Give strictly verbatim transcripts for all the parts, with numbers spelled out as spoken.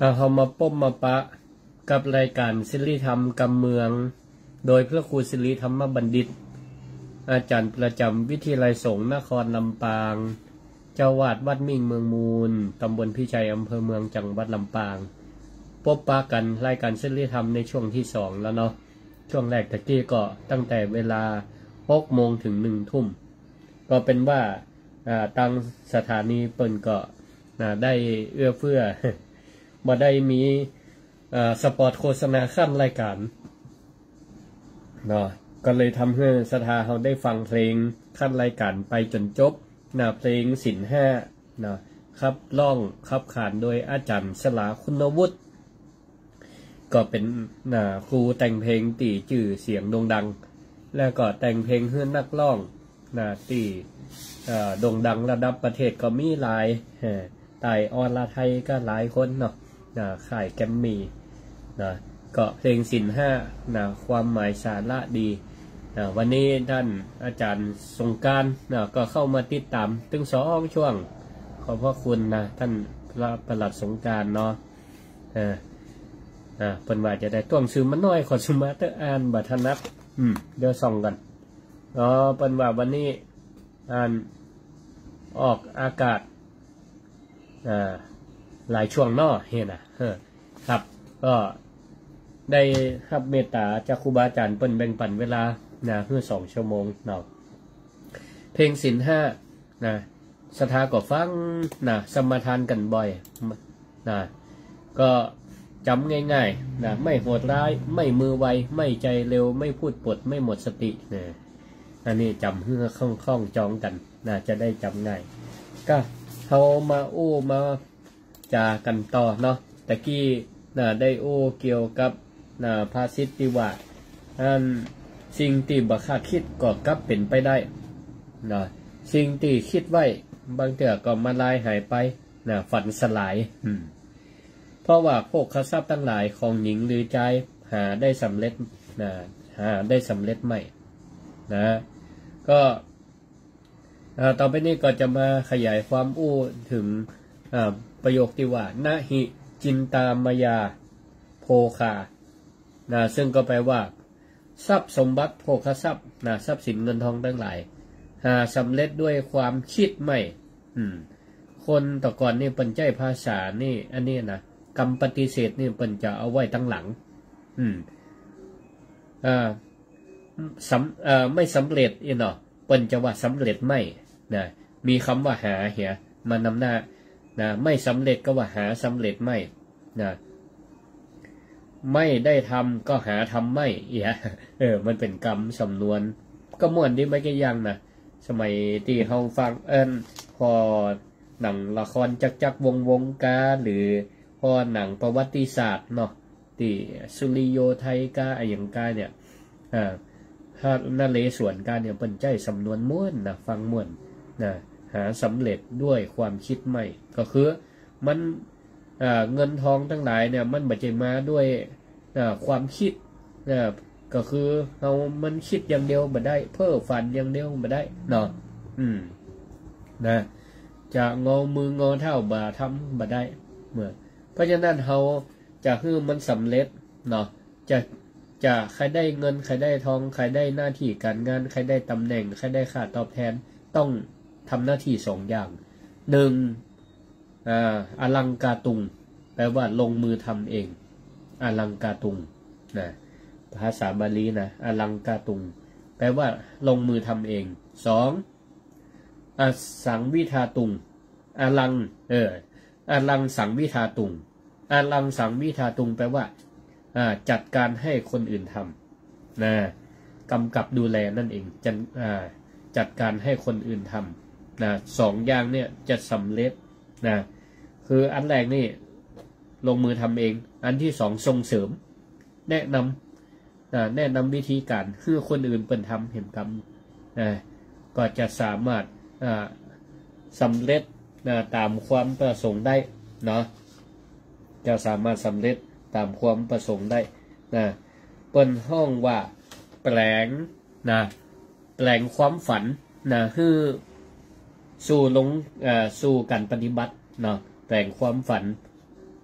เอามาป้มมาปะกับรายการศิลธรรมกำเมืองโดยพระครูศิริธรรมบัณฑิตอาจารย์ประจำวิทยาลัยสงฆ์นครลำปางเจ้าวาดวัดมิ่งเมืองมูลตำบลพิชัยอำเภอเมืองจังหวัดลำปางพบปะกันรายการศิลธรรมในช่วงที่สองแล้วเนาะช่วงแรกตะกี้ก็ตั้งแต่เวลาหกโมงถึงหนึ่งทุ่มก็เป็นว่าตั้งสถานีเปิ่นก็ได้เอื้อเฟื้อมาได้มีสปอร์ตโฆษณาขั้นรายการเนาะก็เลยทำให้สถาเขาได้ฟังเพลงขั้นรายการไปจนจบนะเพลงศิลป์ห้านะครับร้องขับขานโดยอาจารย์สลาคุณวุฒิก็เป็นนะครูแต่งเพลงตีจื่อเสียงโด่งดังแล้วก็แต่งเพลงเพื่อนนักร้องนะตีโด่งดังระดับประเทศก็มีหลายไต่ออนลาไทยก็หลายคนเนาะนะข่ายแกมมี่นะก็เพลงศิลป์ห้านะความหมายสาระดีนะวันนี้ท่านอาจารย์สงกรานต์นะก็เข้ามาติดตามถึงสองช่วงขอบพระคุณนะท่านพระประหลัดสงกรานต์เนาะอ่าอ่าเพิ่นว่าจะได้ต้วงซื้อมันน้อยขอสมาเตอร์อ่านบัตรนับอืมเดี๋ยวส่องกันอ๋อเพิ่นว่าวันนี้อ่านออกอากาศอ่าหลายช่วงเนาะเห็นน่ะเฮ้อครับก็ได้รับเมตตาจากครูบาอาจารย์เปิ้นแบ่งปันเวลานะเพื่อสองชั่วโมงเนาะเพลงศิลป์ห้านะสถาก็ฟังนะสมทานกันบ่อยนะก็จำง่ายๆนะไม่โหดร้ายไม่มือไวไม่ใจเร็วไม่พูดปดไม่หมดสตินะอันนี้จำเพื่อคล่องๆจองกันนะจะได้จำง่ายก็เขามาอู้มาจากันต่อเนาะตะกี้นะได้อู้เกี่ยวกับนะภาษิตที่ว่าอันสิ่งที่บักคาดคิดก็กลับเป็นไปได้นะสิ่งที่คิดไว้บางเถื่อก็มาลายหายไปนะฝันสลายอืมเพราะว่าพวกข้าทรัพย์ทั้งหลายของหญิงหรือใจหาได้สำเร็จนะหาได้สำเร็จไม่นะก็ต่อไปนี้ก็จะมาขยายความอู้ถึงประโยคที่ว่านะหิจินตามายาโภคานะซึ่งก็แปลว่าทรัพย์สมบัติโภคทรัพย์นะทรัพย์สินเงินทองทั้งหลายหาสำเร็จด้วยความคิดไม่อืมคนต่อก่อนนี่เปิ่นใจภาษานี่อันนี้นะกรรมปฏิเสธนี่เปิ่นจะเอาไว้ตั้งหลังอืมอ่าสำอ่าไม่สำเร็จอีเนาะเปิ่นจะว่าสำเร็จไม่นะมีคำว่าหาเหียมานำหน้านะไม่สำเร็จก็ว่าหาสำเร็จไม่นะไม่ได้ทำก็หาทำไม่เอียเออมันเป็นกรรมสำนวนก็ม่วนดีไม่กี่อย่างนะสมัยที่เขาฟังเอิญพอหนังละครจักจักวงวงกาหรือพอหนังประวัติศาสตร์เนาะที่สุริโยไทยกาอะไรอย่างกาเนี่ยอ่าถ้านเรศวรกาเนี่ยเป็นใจสำนวนม้วนนะฟังม้วนนะหาสำเร็จด้วยความคิดไม่ก็คือมันเงินทองทั้งหลายเนี่ยมันบัจเจมาด้วยความคิดนะก็คือเรามันคิดอย่างเดียวบ่ได้เพ้อฝันอย่างเดียวบ่ได้เนาะอืมนะจะงอมืองอเท้าบ่ทำบ่ได้เมื่อเพราะฉะนั้นเราจะให้มันสำเร็จเนาะจะจะใครได้เงินใครได้ทองใครได้หน้าที่การงานใครได้ตำแหน่งใครได้ค่าตอบแทนต้องทำหน้าที่สองอย่างหนึ่งอ่าอลังกาตุงแปลว่าลงมือทำเองอลังกาตุงนะภาษาบาลีนะอลังกาตุงแปลว่าลงมือทำเองสองอสังวิทาตุงอลังเอออลังสังวิทาตุงอลังสังวิทาตุงแปลว่าอ่าจัดการให้คนอื่นทำนะกำกับดูแลนั่นเองจัดอ่าจัดการให้คนอื่นทำนะสองอย่างเนี่ยจะสำเร็จนะคืออันแรกนี่ลงมือทำเองอันที่สองส่งเสริมแนะนำนะแนะนำวิธีการคือคนอื่นเป็นทำเห็นกรรมนะก็จะสามารถสำเร็จนะตามความประสงค์ได้เนาะจะสามารถสำเร็จตามความประสงค์ได้นะเปิ้นห้องว่าแปลงนะแปลงความฝันนะคือสู่ลงสู่การปฏิบัติเนาะแปลงความฝัน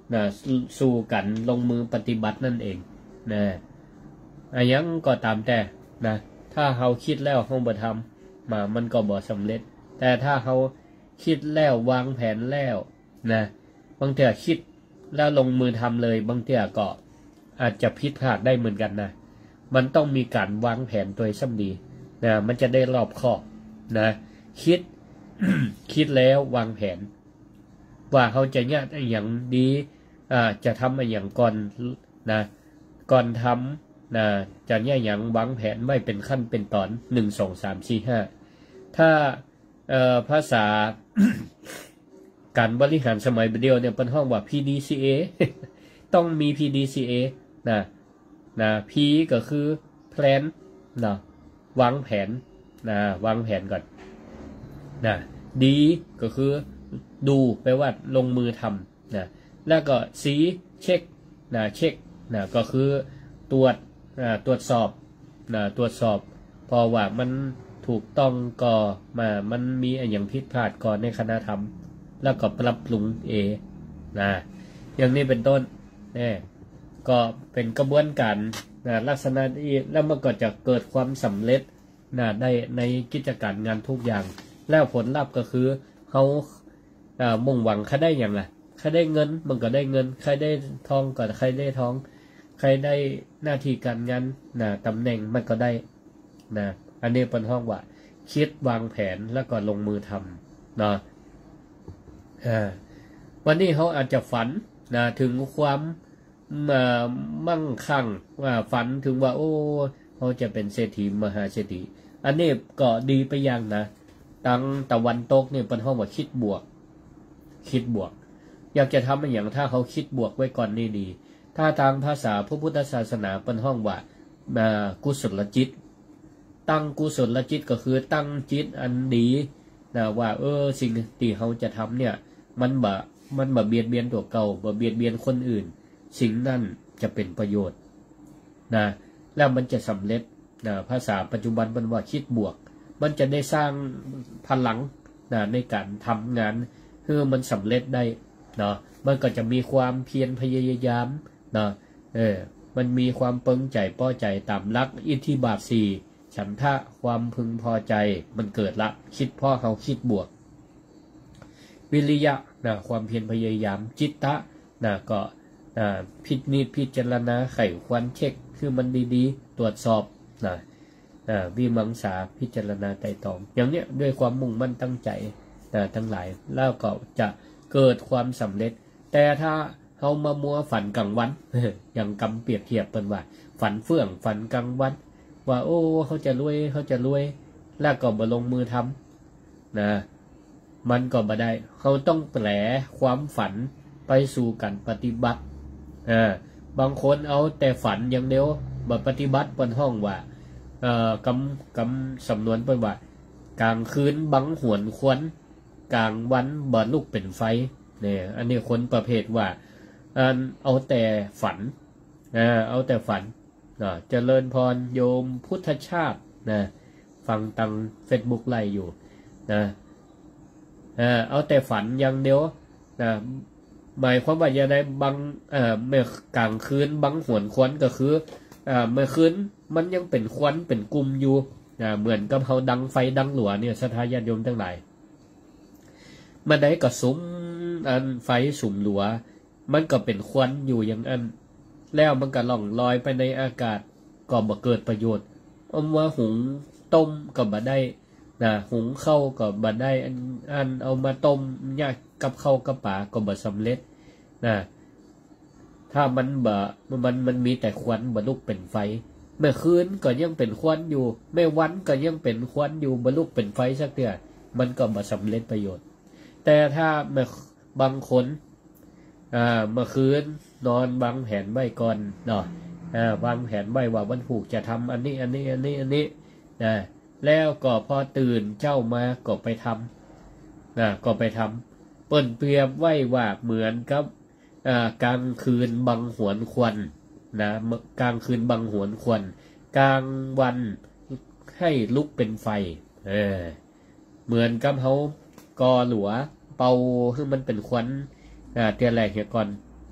นะสู้กันลงมือปฏิบัตินั่นเองนะอันยังก็ตามแต่นะถ้าเฮาคิดแล้วเฮาบ่ทำมามันก็บ่สำเร็จแต่ถ้าเฮาคิดแล้ววางแผนแล้วนะบางเทื่อคิดแล้วลงมือทำเลยบางเทื่อก็อาจจะผิดพลาดได้เหมือนกันนะมันต้องมีการวางแผนตัวซ้ำดีนะมันจะได้รอบคอบนะคิด คิดแล้ววางแผนว่าเขาจะเนี่ยอย่างดีอ่าจะทำอย่างก่อนนะก่อนทำนะจะเนี่ยอย่างวางแผนไว้เป็นขั้นเป็นตอนหนึ่งสองสามสี่ห้าถ้าเอ่อภาษา การบริหารสมัยเดียวเนี่ยเป็นห้องว่า พี ดี ซี เอ ต้องมี พี ดี ซี เอ นะนะ P ก็คือ plan นะวางแผนนะวางแผนก่อนนะ D ก็คือดูแปลว่าลงมือทำนะแล้วก็ C เช็คนะเช็คนะก็คือตรวจนะตรวจสอบนะตรวจสอบพอว่ามันถูกต้องก็มามันมีอย่างผิดพลาดก่อนในคณะทำแล้วก็ปรับปรุงเอนะอย่างนี้เป็นต้นเนี่ยก็เป็นกระบวนการนะลักษณะนี้แล้วมันก็จะเกิดความสำเร็จนะได้ในกิจการงานทุกอย่างแล้วผลลัพธ์ก็คือเขาอ่ามุ่งหวังใครได้อย่างไรใครได้เงินมันก็ได้เงินใครได้ทองก็ใครได้ทองใครได้หน้าที่การงานนะตำแหน่งมันก็ได้นะอันนี้เป็นห้องว่าคิดวางแผนแล้วก็ลงมือทำนะวันนี้เขาอาจจะฝันนะถึงความมั่งคั่งว่าฝันถึงว่าโอ้เขาจะเป็นเศรษฐีมหาเศรษฐีอันนี้ก็ดีไปอย่างนะตั้งตะวันตกเนี่ยเป็นห้องว่าคิดบวกคิดบวกอยากจะทำอย่างถ้าเขาคิดบวกไว้ก่อนนี่ดีถ้าทางภาษาพระพุทธศาสนาเป็นห้องว่ากุศลจิตตั้งกุศลจิตก็คือตั้งจิตอันดีนะว่าเออสิ่งที่เขาจะทำเนี่ยมันบ่มันบ่เบียดเบียนตัวเก่าบ่เบียดเบียนคนอื่นสิ่งนั้นจะเป็นประโยชน์นะแล้วมันจะสำเร็จนะภาษาปัจจุบันมันว่าคิดบวกมันจะได้สร้างพลังนะในการทำงานเพื่อมันสำเร็จได้เนาะมันก็จะมีความเพียรพยายามเนาะเออมันมีความปึงใจป้อใจตามหลักอิทธิบาทสี่ฉันทะความพึงพอใจมันเกิดละคิดพ่อเขาคิดบวกวิริยะนะความเพียรพยายามจิตตะนะก็นะพิจิตรพิจารณาไขควันเช็คคือมันดีๆตรวจสอบนะวิมังสาพิจารณาไต่ตองอย่างเนี้ยด้วยความมุ่งมั่นตั้งใจนะทั้งหลายแล้วก็จะเกิดความสำเร็จแต่ถ้าเขามามัวฝันกลางวัน อย่างกำเปรียบเทียบเป็นว่าฝันเฟื่องฝันกลางวันว่าโอ้เขาจะรวยเขาจะรวยแล้วก็มาลงมือทำนะมันก็บ่ได้เขาต้องแปลความฝันไปสู่การปฏิบัติอ่าบางคนเอาแต่ฝันอย่างเดียวบ่ปฏิบัติบนห้องว่าเอ่อกำกำสำนวนเป็นว่ากลางคืนบังหวนควันกลางวันบ่ลุกเป็นไฟเนี่ยอันนี้คนประเภทว่าเอาแต่ฝันอ่าเอาแต่ฝันนะเจริญพรโยมพุทธชาตินะฟังตังเฟซบุ๊กไลฟ์อยู่นะเออเอาแต่ฝันอย่างเดียวนะหมายความว่าอย่างไรบางเอ่อเมื่อกลางคืนบังหวนควันก็คือเอ่อเมื่อคืนมันยังเป็นควันเป็นกลุ่มอยู่นะเหมือนกับเขาดังไฟดังหลัวเนี่ยศรัทธาญาติโยมทั้งหลายมันได้ก็สุมอันไฟสุมหลัวมันก็เป็นควันอยู่อย่างนั้นแล้วมันก็ล่องลอยไปในอากาศก็บ่เกิดประโยชน์เอามาหุงต้มก็บ่ได้นะหุงข้าวก็บ่ได้อันอันเอามาต้มยากกับข้าวกับป่าก็บ่สำเร็จนะถ้ามันบ่มันมันมีแต่ควันบ่ลุกเป็นไฟเมื่อคืนก็ยังเป็นควันอยู่แม่วันก็ยังเป็นควันอยู่บ่ลุกเป็นไฟสักเทื่อมันก็บ่สำเร็จประโยชน์แต่ถ้าเมื่อบางคนอ่าเมื่อคืนนอนวางแผนไว้ก่อนเนาะอ่าวางแผนไว้ว่าวันผูกจะทำอันนี้อันนี้อันนี้อันนี้นะแล้วก็พอตื่นเจ้ามาก็ไปทำนะก็ไปทำเปิ้นเปรียบไว้ว่าเหมือนกับอ่ากลางคืนบังหวนควันนะกลางคืนบังหวนควันกลางวันให้ลุกเป็นไฟเออเหมือนกับเขากอหลัวเป่าให้มันเป็นควันอ่าเตียแรกเหี่ยก่อน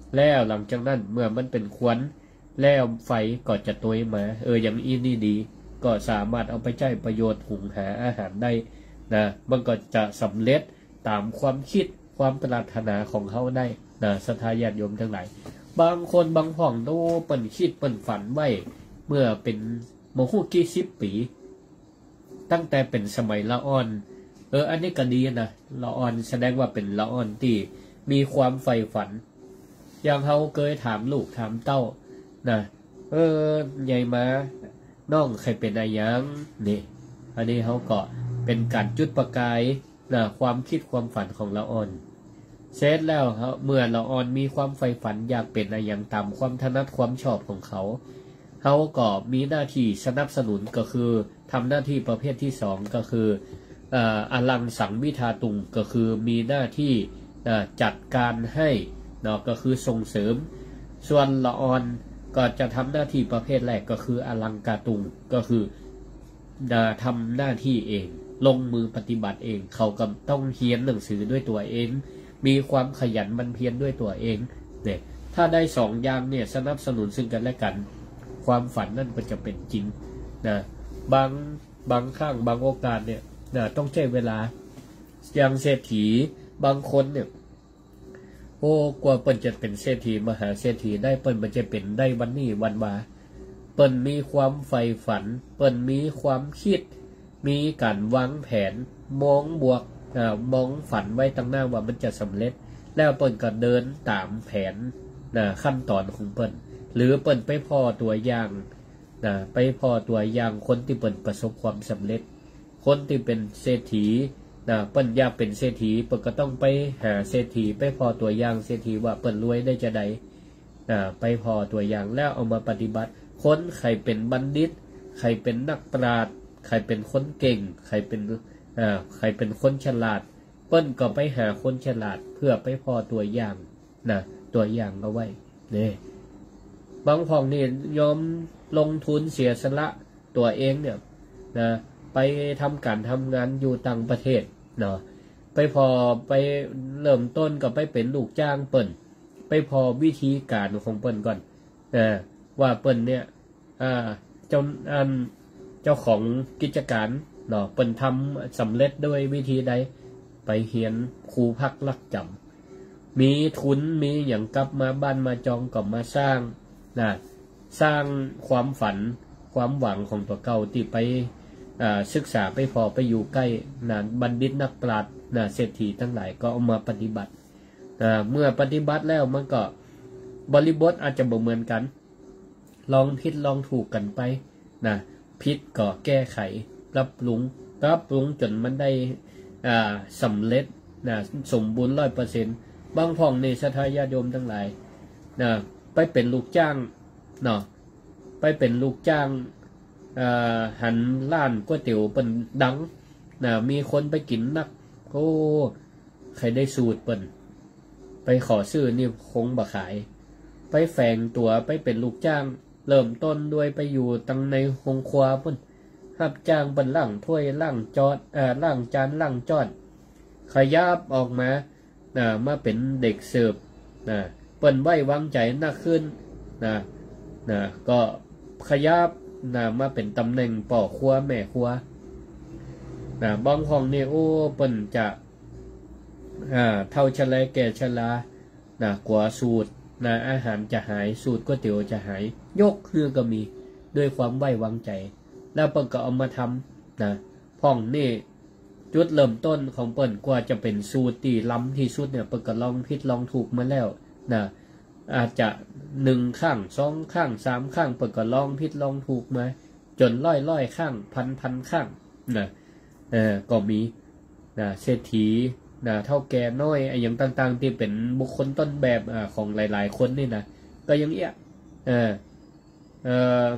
แล้วหลังจากนั้นเมื่อมันเป็นควันแล้วไฟก็จะตุยมาเอออย่างอีนี่ดีก็สามารถเอาไปใช้ประโยชน์หุงหาอาหารได้นะมันก็จะสำเร็จตามความคิดความปรารถนาของเขาได้นะศรัทธาญาติโยมทั้งหลายบางคนบางพ่องโตเปิ้นคิดเปิ้นฝันไว้เมื่อเป็นโมหูกี่สิบปีตั้งแต่เป็นสมัยละอ่อนเอออันนี้ก็ดีนะละอ่อนแสดงว่าเป็นละอ่อนที่มีความใฝ่ฝันอย่างเขาเคยถามลูกถามเต้านะเออใหญ่มาน้องใครเป็นอะไรยังนี่อันนี้เขาก็เป็นการจุดประกายนะความคิดความฝันของละอ่อนเสร็จแล้วเขาเมื่อละอ่อนมีความใฝ่ฝันอยากเป็นอะไรอย่างตามความถนัดความชอบของเขาเขาก็มีหน้าที่สนับสนุนก็คือทำหน้าที่ประเภทที่สองก็คืออลังสังวิทาตุงก็คือมีหน้าที่จัดการให้เนาะก็คือส่งเสริมส่วนละอ่อนก็จะทำหน้าที่ประเภทแรกก็คืออลังกาตุงก็คือทำหน้าที่เองลงมือปฏิบัติเองเขาก็ต้องเขียนหนังสือด้วยตัวเองมีความขยันหมั่นเพียรด้วยตัวเองเนี่ยถ้าได้สองอย่างเนี่ยสนับสนุนซึ่งกันและกันความฝันนั่นก็จะเป็นจริงนะบางบางครั้งบางโอกาสเนี่ยนะต้องใช้เวลาอย่างเศรษฐีบางคนเนี่ยโอ้กว่าเปิ้นจะเป็นเศรษฐีมหาเศรษฐีได้เปิ้นมันจะเป็นได้วันนี้วันวาเปิ้นมีความใฝ่ฝันเปิ้นมีความคิดมีการวางแผนมองบวกอ่ามองฝันไว้ตั้งหน้าว่ามันจะสำเร็จแล้วเปิ้นก็เดินตามแผนนะขั้นตอนของเปิ้นหรือเปิ้นไปพอตัวอย่างนะไปพอตัวอย่างคนที่เปิ้นประสบความสำเร็จคนที่เป็นเศรษฐีนะเปิ้นอยากเป็นเศรษฐีเปิ้นก็ต้องไปหาเศรษฐีไปพอตัวอย่างเศรษฐีว่าเปิ้นรวยได้จะใดนะไปพอตัวอย่างแล้วเอามาปฏิบัติคนใครเป็นบัณฑิตใครเป็นนักปราชญ์ใครเป็นคนเก่งใครเป็นอ่าใครเป็นคนฉลาดเปิ้นก็ไปหาคนฉลาดเพื่อไปพอตัวอย่างนะตัวอย่างเอาไว้นี่บางพ่องนี่ยอมลงทุนเสียสละตัวเองเนี่ยนะไปทำการทำงานอยู่ต่างประเทศเนาะไปพอไปเริ่มต้นก็ไปเป็นลูกจ้างเปิ้นไปพอวิธีการของเปิ้นก่อนอ่าว่าเปิ้นเนี่ยอ่าเจ้าอันเจ้าของกิจการเนาะเปิ้นทำสำเร็จด้วยวิธีใดไปเฮียนครูพักลักจำมีทุนมีอย่างกลับมาบ้านมาจองก็มาสร้างนะสร้างความฝันความหวังของตัวเก่าที่ไปศึกษาไปพอไปอยู่ใกล้นะบัณฑิตนักปราชญ์นะเศรษฐีทั้งหลายก็เอามาปฏิบัตินะเมื่อปฏิบัติแล้วมันก็บริบทอาจจะบ่เหมือนกันลองผิดลองถูกกันไปนะผิดก็แก้ไขปรับปรุงปรับปรุงจนมันได้อ่าสำเร็จนะสมบูรณ์ร้อยเปอร์เซ็นต์บางพ่องในศรัทธาญาติโยมทั้งหลายนะไปเป็นลูกจ้างเนาะไปเป็นลูกจ้างหันล้านก๋วยเตี๋ยวเป็นดังนะมีคนไปกินนักโอ้ใครได้สูตรเปิ้นไปขอซื้อนี่คงบ่ขายไปแฝงตัวไปเป็นลูกจ้างเริ่มต้นด้วยไปอยู่ตั้งในโรงครัวเปิ้นรับจ้างเป็นล่างถ้วยล่างจอดอ่าล่างจานล่างจอดขยับออกมานะมาเป็นเด็กเสิร์ฟนะเปิ้นไว้วางใจนักขึ้นนะนะก็ขยับนะมาเป็นตำแหน่งป่อครัวแม่ครัวนะบางห้องนี่โอ้เปิ้นจะอ่าเท่าชะเลแก่ชะลานะกว่าสูตรนะอาหารจะหายสูตรก๋วยเตี๋ยวจะหายยกคือก็มีด้วยความไว้วางใจแล้วเปิ้นก็เอามาทำนะห้องนี่จุดเริ่มต้นของเปิ้นกว่าจะเป็นสูตรที่ล้ำที่สุดเนี่ยเปิ้นก็ลองผิดลองถูกมาแล้วนะอาจจะหนึ่งข้างสองข้างสามข้างเปิดก็ลองผิดลองถูกมาจนร้อยร้อยข้างพันพันข้างนะเออก็มีนะเศรษฐีนะเท่าแก่น้อยไอ้อย่างต่างๆที่เป็นบุคคลต้นแบบอ่าของหลายๆคนนี่นะก็ยังเอี้ยเออเออ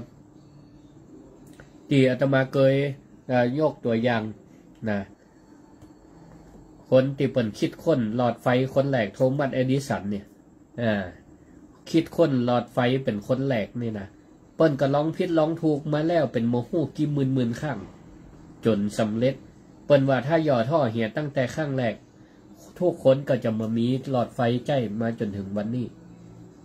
ที่อาตมาเคยยกตัวอย่างนะคนที่เปิ่นคิดค้นหลอดไฟคนแรกโทมัสเอดิสันเนี่ยอ่าคิดค้นหลอดไฟเป็นคนแรกนี่นะเปิ้นก็ลองผิดลองถูกมาแล้วเป็นโมโหกี่หมื่นหมื่นข้างจนสำเร็จเปิ้นว่าถ้าย่อท่อเหี่ยตั้งแต่ข้างแรกทุกคนก็จะมามีหลอดไฟใจมาจนถึงวันนี้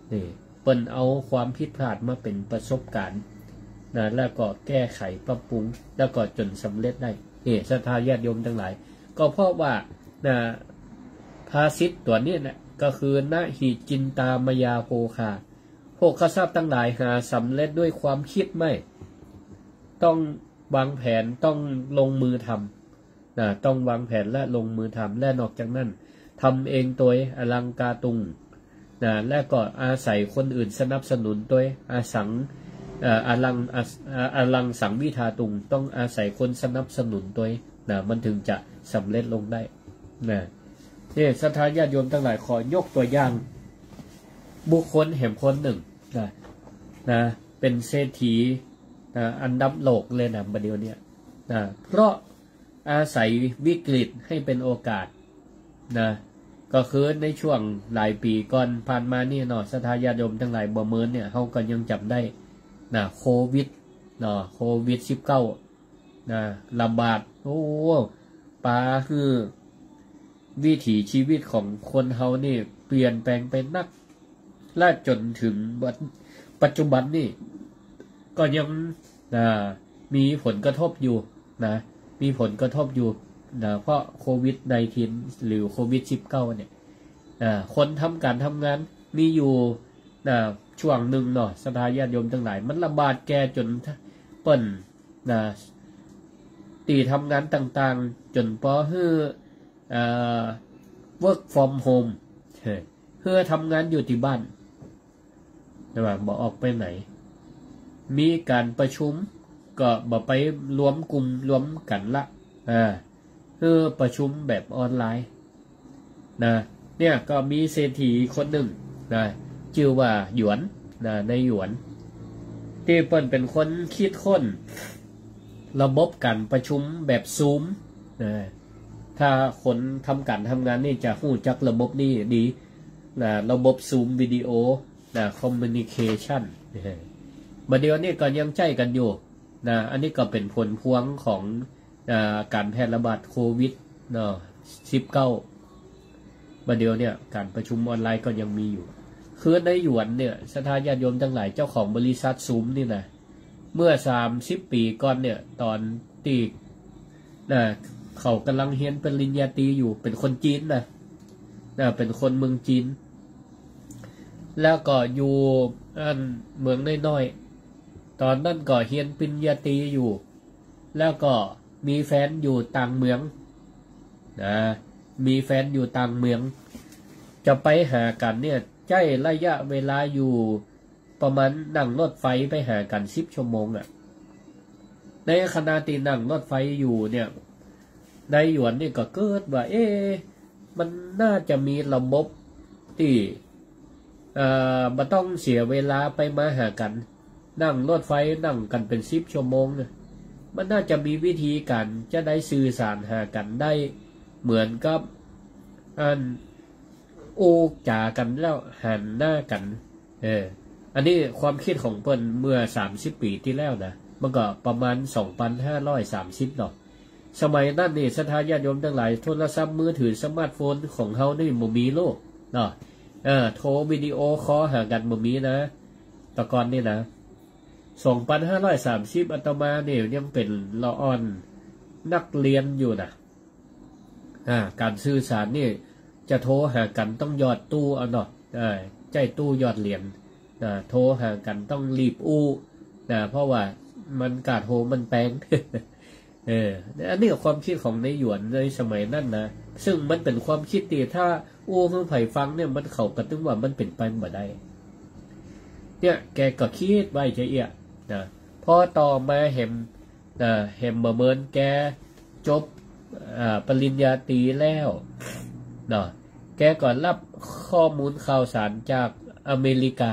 นี่เปิ้นเอาความผิดพลาดมาเป็นประสบการณ์นะแล้วก็แก้ไขปรับปรุงแล้วก็จนสำเร็จได้เอศรัทธาญาติโยมทั้งหลายก็เพราะว่านะภาษิตตัวนี้นะก็คือนะหิจินตามยาโภคาโภคทรัพย์ทั้งหลายหาสำเร็จด้วยความคิดไม่ต้องวางแผนต้องลงมือทำนะต้องวางแผนและลงมือทำและนอกจากนั้นทำเองตัวอลังกาตุงนะและก็อาศัยคนอื่นสนับสนุนตัวอาสังอาลังอาลังสังวิทาตุงต้องอาศัยคนสนับสนุนตัวนะมันถึงจะสำเร็จลงได้นะนี่ศรัทธาญาติโยมทั้งหลายขอยกตัวอย่างบุคคลแห่งคนหนึ่งนะนะเป็นเศรษฐีนะอันดับโลกเลยนะบัดเดียวเนี่ยนะเพราะอาศัยวิกฤตให้เป็นโอกาสนะก็คือในช่วงหลายปีก่อนผ่านมานี่เนาะศรัทธาญาติโยมทั้งหลายบ่เมินเนี่ยเฮาก็ยังจำได้นะโควิดเนาะโควิดสิบเก้านะระบาดโอ้ปาคือวิถีชีวิตของคนเฮานี่เปลี่ยนแปลงไปนักและจนถึงปัจจุบันนี่ก็ยังนะมีผลกระทบอยู่นะมีผลกระทบอยู่นะเพราะโควิด สิบเก้า หรือโควิดสิบเก้าเนี่ยนะคนทำการทำงานมีอยู่นะช่วงหนึ่งเนาะศรัทธาญาติโยมทั้งหลายมันระบาดแก่จนเปิ้นนะตีทำงานต่างๆจนพอฮืออ่า work from home เพื่อทำงานอยู่ที่บ้านแต่ว่าบ่ออกไปไหนมีการประชุมก็บ่ไปรวมกลุ่มรวมกันละอ่าเพื่อประชุมแบบออนไลน์นะเนี่ยก็มีเศรษฐีคนหนึ่งนะชื่อว่าหยวนนะในหยวนที่เปิ้นเป็นคนคิดค้นระบบการประชุมแบบซูมนะถ้าคนทำการทำงานนี่จะรู้จักระบบนี้ดีนะระบบซูมวิดีโอนะคอมมิวนิเคชันบัดเดี๋ยวนี้ก็ยังใช้กันอยู่นะอันนี้ก็เป็นผลพวงของนะการแพร่ระบาดโควิดเนาะสิบเก้าบัดเดี๋ยวเนี่ยการประชุมออนไลน์ก็ยังมีอยู่คือในหยวนเนี่ยศรัทธาญาติโยมทั้งหลายเจ้าของบริษัทซูมนี่นะเมื่อสามสิบปีก่อนเนี่ยตอนที่นะเขากำลังเรียนปริญญาตรีอยู่เป็นคนจีนนะนะเป็นคนเมืองจีนแล้วก็อยู่อันเมืองน้อยๆตอนนั้นก็เรียนปริญญาตรีอยู่แล้วก็มีแฟนอยู่ต่างเมืองนะมีแฟนอยู่ต่างเมืองจะไปหากันเนี่ยใช้ระยะเวลาอยู่ประมาณนั่งรถไฟไปหากันสิบชั่วโมงอ่ะในขณะที่นั่งรถไฟอยู่เนี่ยในหยวนนี่ก็เกิดว่าเอ๊ะมันน่าจะมีระบบที่เอ่อบ่ต้องเสียเวลาไปมาหากันนั่งรถไฟนั่งกันเป็นสิบชั่วโมงเนี่ยมันน่าจะมีวิธีการจะได้สื่อสารหากันได้เหมือนกับอันโอ้จ่ากันแล้วหันหน้ากันเอออันนี้ความคิดของเพิ่นเมื่อสามสิบปีที่แล้วนะมันก็ประมาณสองพันห้าร้อยสามสิบเนาะสมัยนั้นนี่ศรัทธาญาติโยมทั้งหลายโทรศัพท์มือถือสมาร์ทโฟนของเฮานี่บ่มีโลกเนาะเออโทรวิดีโอคอลหากันบ่มีนะแต่ก่อนนี่นะสองพันห้าร้อยสามสิบอาตมาเนี่ยยังเป็นละอ่อนนักเรียนอยู่นะอ่าการสื่อสารนี่จะโทรหากันต้องหยอดตู้เอาเนาะอ่าใจตู้หยอดเหรียญนะโทรหากันต้องรีบอู้นะเพราะว่ามันกาดโทรมันแปลง เอออันนี้ความคิดของในหยวนในสมัยนั้นนะซึ่งมันเป็นความคิดที่ถ้าอู้เพื่อไผ่ฟังเนี่ยมันเข้ากันถึงว่ามันเป็นไปบ่ได้เนี่ยแกก็คิดไว้ใจเอียนะพอต่อมาเห็นนะเห็นบ่เมินแกจบอ่าปริญญาตรีแล้วเนาะแกก็รับข้อมูลข่าวสารจากอเมริกา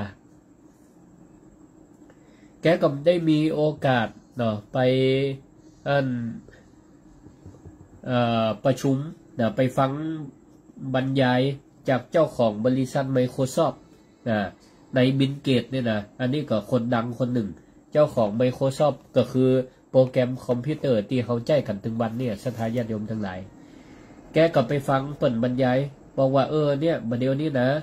แกก็ได้มีโอกาสเนาะไปอันประชุมนะไปฟังบรรยายจากเจ้าของบริษัท Microsoft นะในบิลเกตเนี่ยนะอันนี้ก็คนดังคนหนึ่งเจ้าของ Microsoft ก็คือโปรแกรมคอมพิวเตอร์ที่เขาใช้กันถึงวันเนี่ยศรัทธาญาติโยมทั้งหลายแกก็ไปฟังเปิ่นบรรยายบอกว่าเออเนี่ยบัดเดี๋ยวนี้นะ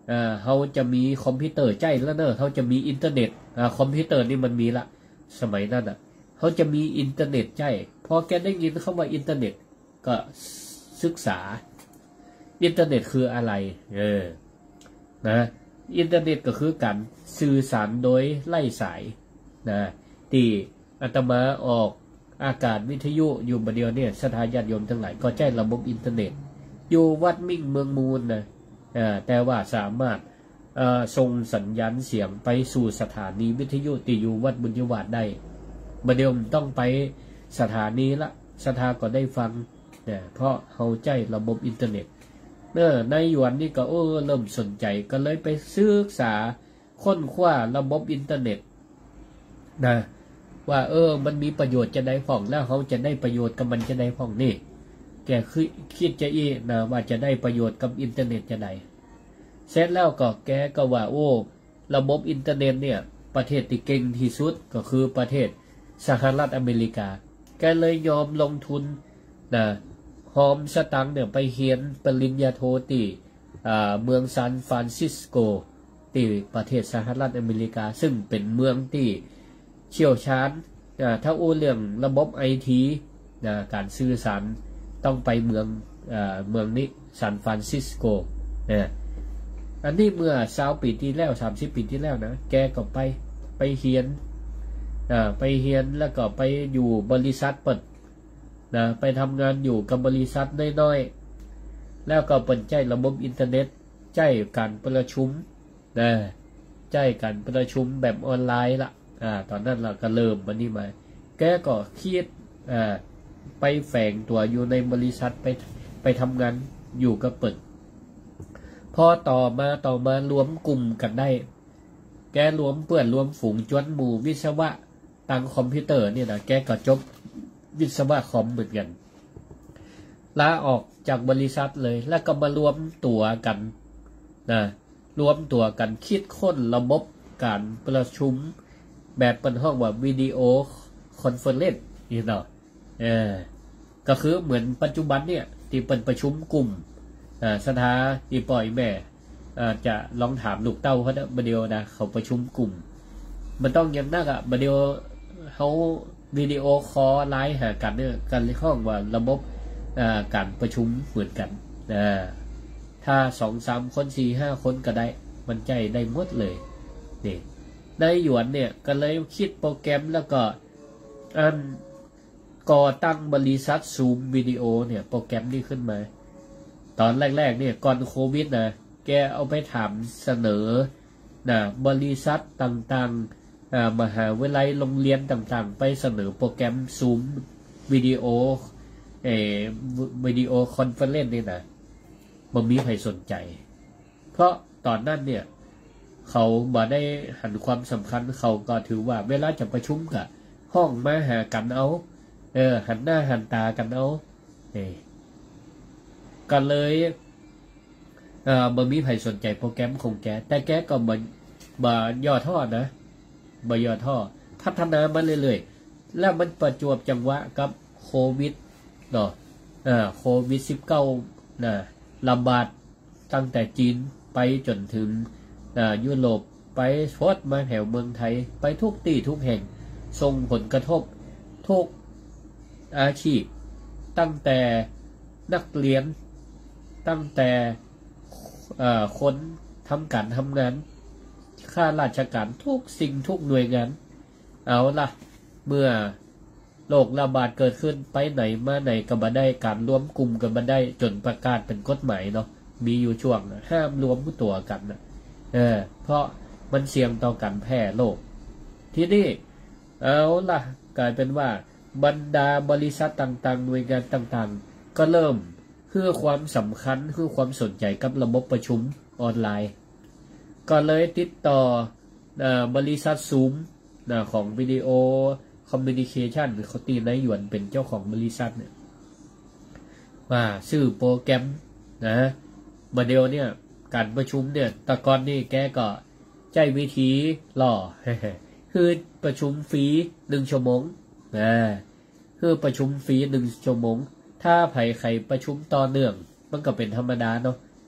อ่าเขาจะมีคอมพิวเตอร์ใจแล้วเนอะเขาจะมีอินเทอร์เน็ตอ่าคอมพิวเตอร์นี่มันมีละสมัยนั้นอ่ะเขาจะมีอินเทอร์เน็ตใจพอแกได้ยินเข้ามาอินเทอร์เน็ตก็ศึกษาอินเทอร์เน็ตคืออะไรเออนะอินเทอร์เน็ตก็คือการสื่อสารโดยไล่สายนะที่อาตมาออกอากาศวิทยุอยู่บัดเดียวเนี่ยสถาญาติโยมทั้งหลายก็ใช้ระบบอินเทอร์เน็ตอยู่วัดมิ่งเมืองมูลนะอ่าแต่ว่าสามารถส่งสัญญาณเสียงไปสู่สถานีวิทยุที่อยู่วัดบุญยวาดได้บัดเดียวต้องไปสถานีละสถาก็ได้ฟังเนี่ยเพราะเขาใช้ระบบอินเทอร์เน็ตเนอในหยวนนี่ก็เออเริ่มสนใจก็เลยไปศึกษาค้นคว้าระบบอินเทอร์เน็ตนะว่าเออมันมีประโยชน์จะได้ผ่องแล้วเขาจะได้ประโยชน์กับมันจะได้ผ่องนี่แกคือคิดจะอีนะว่าจะได้ประโยชน์กับอินเทอร์เน็ตจะได้เสร็จแล้วก็แกก็ว่าโอ้ระบบอินเทอร์เน็ตเนี่ยประเทศที่เก่งที่สุดก็คือประเทศสหรัฐอเมริกาแกเลยยอมลงทุนนะหอมสตังค์เนี่ยไปเรียนปริญญาโทที่เมืองซานฟรานซิสโกที่ประเทศสหรัฐอเมริกาซึ่งเป็นเมืองที่เชี่ยวชาญถ้าอู้เรื่องระบบไอทีการสื่อสารต้องไปเมืองเมืองนี้ซานฟรานซิสโกนะอันนี้เมื่อสาวปีที่แล้วสามสิบปีที่แล้วนะแกก็ไปไปเรียนไปเรียนแล้วก็ไปอยู่บริษัทเปิดนะไปทำงานอยู่กับบริษัทน้อยๆแล้วก็เปิดใจระบบอินเทอร์เน็ตใจการประชุมนะใจการประชุมแบบออนไลน์ละอ่าตอนนั้นเราก็เริ่มมันนี่มาแกก็คิดอ่าไปแฝงตัวอยู่ในบริษัทไปไปทำงานอยู่กับเปิดพอต่อมาต่อมารวมกลุ่มกันได้แกรวมเพื่อนรวมฝูงจวนหมู่วิศวะตังคอมพิวเตอร์เนี่ยนะแกก็จบวิศวะคอมเหมือนกันลาออกจากบริษัทเลยแล้วก็มารวมตัวกันนะรวมตัวกันคิดค้นระบบการประชุมแบบเป็นห้องว่าวิดีโอคอนเฟอเรนซ์นี่เนาะเออก็คือเหมือนปัจจุบันเนี่ยที่เป็นประชุมกลุ่มอ่าสถาอีปล่อยแม่อ่าจะลองถามลูกเต้าเขาบเดียวนะเขาประชุมกลุ่มมันต้องอย่างนักอ่ะบเดียวเขาวิดีโอคอลไลน์หากันเนี่ยกันในห้องว่าระบบอ่าการประชุมเหมือนกันอ่าถ้าสองสามคนสี่ห้าคนก็ได้มันใจได้หมดเลยนี่ในหยวนเนี่ยก็เลยคิดโปรแกรมแล้วก็อันก่อตั้งบริษัทซูมวิดีโอเนี่ยโปรแกรมนี้ขึ้นมาตอนแรกๆเนี่ยก่อนโควิดนะแกเอาไปถามเสนอนะบริษัทต่างๆมหาวิทยาลัยโรงเรียนต่างๆไปเสนอโปรแกรมซูมวิดีโอเอ่อวิดีโอคอนเฟอเรนซ์นี่นะมันมีใครสนใจเพราะตอนนั้นเนี่ยเขามาได้หันความสำคัญเขาก็ถือว่าเวลาจะประชุมกับห้องมาหากันเอาเออหันหน้าหันตากันเอาเออก็เลยเอ่อบ่มีใครสนใจโปรแกรมของแกแต่แกก็บ่บ่ย่อท่อนะบ่ย่อท่อพัฒนามาเรื่อยๆแล้วมันประจวบจังหวะกับโควิดเนาะอ่าโควิดสิบเก้านะระบาดตั้งแต่จีนไปจนถึงอ่ายุโรปไปพดมาแถวเมืองไทยไปทุกที่ทุกแห่งส่งผลกระทบทุกอาชีพตั้งแต่นักเรียนตั้งแต่คนทำการทำงานข้าราชการทุกสิ่งทุกหน่วยงานเอาล่ะเมื่อโรคระบาดเกิดขึ้นไปไหนมาไหนก็บ่ได้การรวมกลุ่มกันบ่ได้จนประกาศเป็นกฎหมายเนาะมีอยู่ช่วงห้ามรวมตัวกันนะเออเพราะมันเสี่ยงต่อการแพร่โรคที่นี่เอาล่ะกลายเป็นว่าบรรดาบริษัทต่างๆหน่วยงานต่างๆก็เริ่มคือความสำคัญคือความสนใจกับระบบประชุมออนไลน์ก็เลยติดต่อบริษัทซูมของวิดีโอคอมมิวนิเคชันเขาตีนายหยวนเป็นเจ้าของบริษัทเนี่ยว่าซื้อโปรแกรมนะมาเดียวเนี่ยการประชุมเนี่ยตะกอนนี่แกก็ใจวิธีหล่อ คือประชุมฟรีหนึ่งชั่วโมงนะคือประชุมฟรีหนึ่งชั่วโมงถ้าไผใครประชุมต่อเนื่องมันก็เป็นธรรมดาเนาะ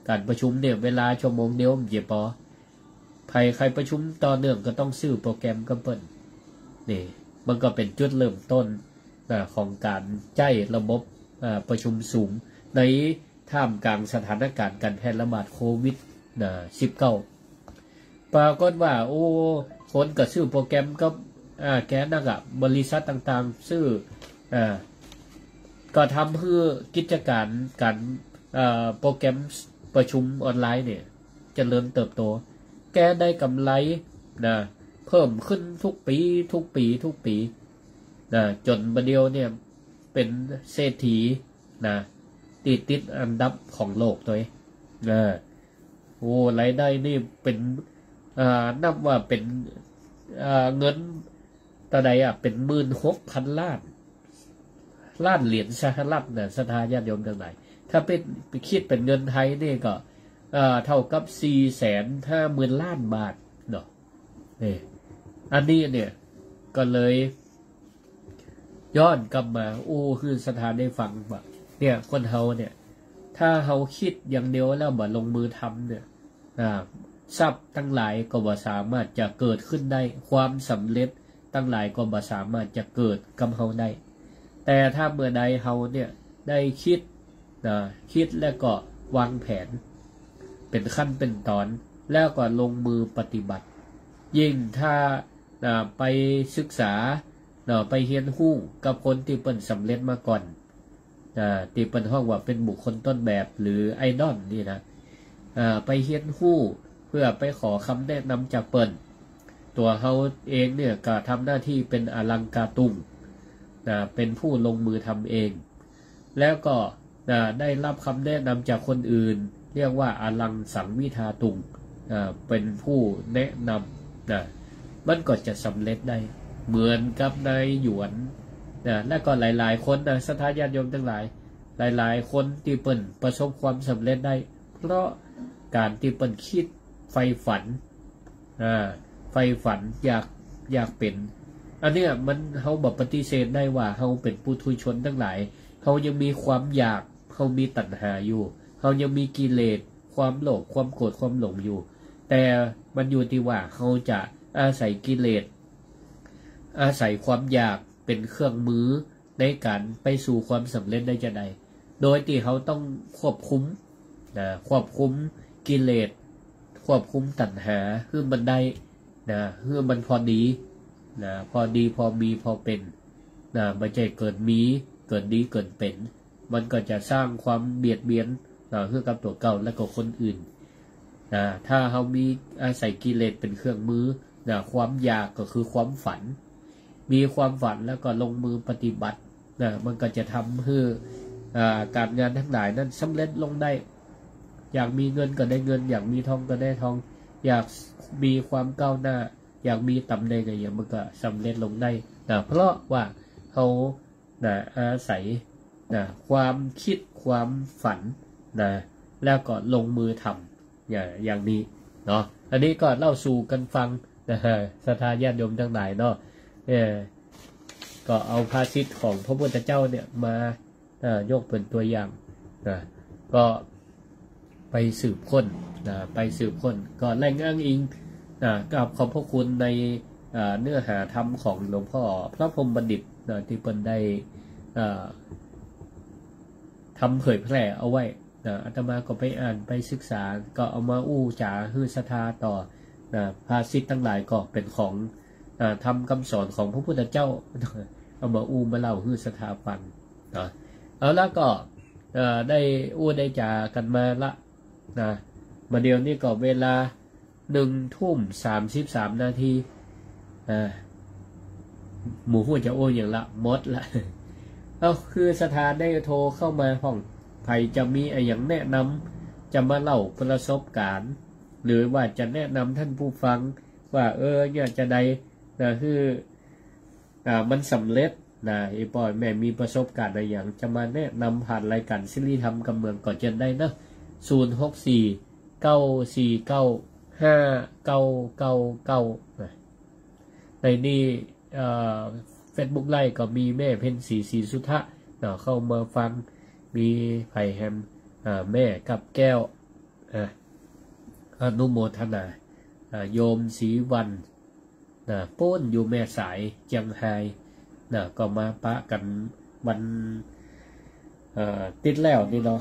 การประชุมเนี่ยเวลาชั่วโมงเดียวมันจะพอใครใครประชุมต่อเนื่องก็ต้องซื้อโปรแกรมกับเปิ้นนี่มันก็เป็นจุดเริ่มต้นของการใช้ระบบประชุมสูงในท่ามกลางสถานการณ์การแพร่ระบาดโควิดสิบเก้า ปรากฏว่าโอ้คนก็ซื้อโปรแกรมก็อ่าแกนักอ่ะบริษัทต่างๆซื้ออ่าก็ทำเพื่อกิจการการอ่าโปรแกรมประชุมออนไลน์เนี่ยเจริญเติบโตแกได้กำไรนะเพิ่มขึ้นทุกปีทุกปีทุกปีนะจนบัดเดียวเนี่ยเป็นเศรษฐีนะติดติดอันดับของโลกตัวเองนะโอ้รายได้นี่เป็นอ่านับว่าเป็นอ่าเงินตะใดอ่ะเป็นหมื่นหกพันล้านล้านเหรียญสหรัฐเนี่ยสถาญาติโยมทั้งหลายถ้าเป็นไปคิดเป็นเงินไทยนี่ก็อ่าเท่ากับสี่แสนห้าหมื่นล้านบาทเนาะนี่อันนี้เนี่ยก็เลยย้อนกลับมาโอ้คือสถานได้ฟังว่าเนี่ยคนเฮาเนี่ยถ้าเฮาคิดอย่างเดียวแล้วบ่ลงมือทำเนี่ยอ่าทรัพย์ทั้งหลายก็บ่สามารถจะเกิดขึ้นได้ความสำเร็จทั้งหลายก็บ่สามารถจะเกิดกับเฮาได้แต่ถ้าเมื่อใดเฮาเนี่ยได้คิดนะคิดแล้วก็วางแผนเป็นขั้นเป็นตอนแล้วก็ลงมือปฏิบัติยิ่งถ้านะไปศึกษานะไปเรียนรู้กับคนที่เปิ้นสำเร็จมาก่อนนะที่เปิ้นฮ้องว่าเป็นบุคคลต้นแบบหรือไอดอลนี่นะอ่าไปเรียนรู้เพื่อไปขอคำแนะนำจากเปิ้นตัวเฮาเองเนี่ยก็ทำหน้าที่เป็นอลังกาตุงนะเป็นผู้ลงมือทำเองแล้วก็นะได้รับคำแนะนำจากคนอื่นเรียกว่าอลังสังวิทาตุงนะเป็นผู้แนะนำนะมันก็จะสำเร็จได้เหมือนกับนายหยวนนะและก็หลายๆคนนะสถาญาติโยมทั้งหลายหลายๆคนที่เปิ้นประสบความสำเร็จได้เพราะการที่เปิ้นคิดไฟฝันอ่าไฟฝันอยากอยากเป็นอันเนี้ยมันเฮาบ่ปฏิเสธได้ว่าเฮาเป็นปุถุชนทั้งหลายเฮายังมีความอยากเฮามีตัณหาอยู่เฮายังมีกิเลสความโลภความโกรธความหลงอยู่แต่มันอยู่ที่ว่าเฮาจะอาศัยกิเลสอาศัยความอยากเป็นเครื่องมือในการไปสู่ความสำเร็จได้จะใดโดยที่เฮาต้องควบคุมนะควบคุมกิเลสควบคุมตัณหาคือมันได้นะคือมันพอดีนะพอดีพอมีพอเป็นนะไม่ใช่เกิดมีเกิดดีเกิดเป็นมันก็จะสร้างความเบียดเบียนนะคือกับตัวเก่าและก็คนอื่นนะถ้าเฮามีอาศัยกิเลสเป็นเครื่องมือนะความอยากก็คือความฝันมีความฝันแล้วก็ลงมือปฏิบัตินะมันก็จะทำให้การงานทั้งหลายนั้นสำเร็จลงได้อยากมีเงินก็ได้เงินอยากมีทองก็ได้ทองอยากมีความก้าวหน้าอยากมีตำแหน่งอะไรอย่างมันก็สำเร็จลงได้นะเพราะว่าเขานะอาศัยนะความคิดความฝันนะแล้วก็ลงมือทำอย่างอย่างนี้เนาะอันนี้ก็เล่าสู่กันฟังนะฮะศรัทธาญาติโยมทั้งหลายเนาะเออก็เอาภาษิตของพระพุทธเจ้าเนี่ยมายกเป็นตัวอย่างนะก็ไปสืบค้นนะไปสืบค้นก็แหล่งอ้างอิงนะกับขอบพระคุณในเนื้อหาธรรมของหลวงพ่อพระพรหมบัณฑิตนะที่เพิ่นได้ทำเผยแพร่เอาไว้นะอาตมาก็ไปอ่านไปศึกษาก็เอามาอู้จ๋าฮือศรัทธาต่อนะภาษิตทั้งหลายก็เป็นของทำคำสอนของพระพุทธเจ้าเอามาอู้มาเล่าฮือศรัทธาฟังนะเอาแล้วก็ได้อู้ได้จากันมาละนะมาเดียวนี้ก็เวลาหนึ่งทุ่มสามสิบสามนาทีอ่าหมู่ผู้จะโอ้อย่างละมดละเอาคือสถานได้โทรเข้ามาห้องไผ่จะมีอะไรอย่างแนะนำจะมาเล่าประสบการณ์หรือว่าจะแนะนำท่านผู้ฟังว่าเออเนี่ยจะได้นะคืออ่ามันสำเร็จนะไอ้ปอยแม่มีประสบการณ์อะไรอย่างจะมาแนะนำผ่านรายการซิริธรรมกำเมืองก่อนจะได้นะศูนย์หกสี่เก้าสี่เก้าห้าเก้าเก้าเก้าในนี้เฟซบุ๊กไลฟ์ก็มีแม่เพ็ญศรีศรีสุทธะเข้ามาฟังมีไผ่แฮมแม่กับแก้วอนุโมทนาโยมศรีวันนะป้นอยู่แม่สายเจียงไฮ้นะก็มาปะกันวันติดแล้วนี่เนาะ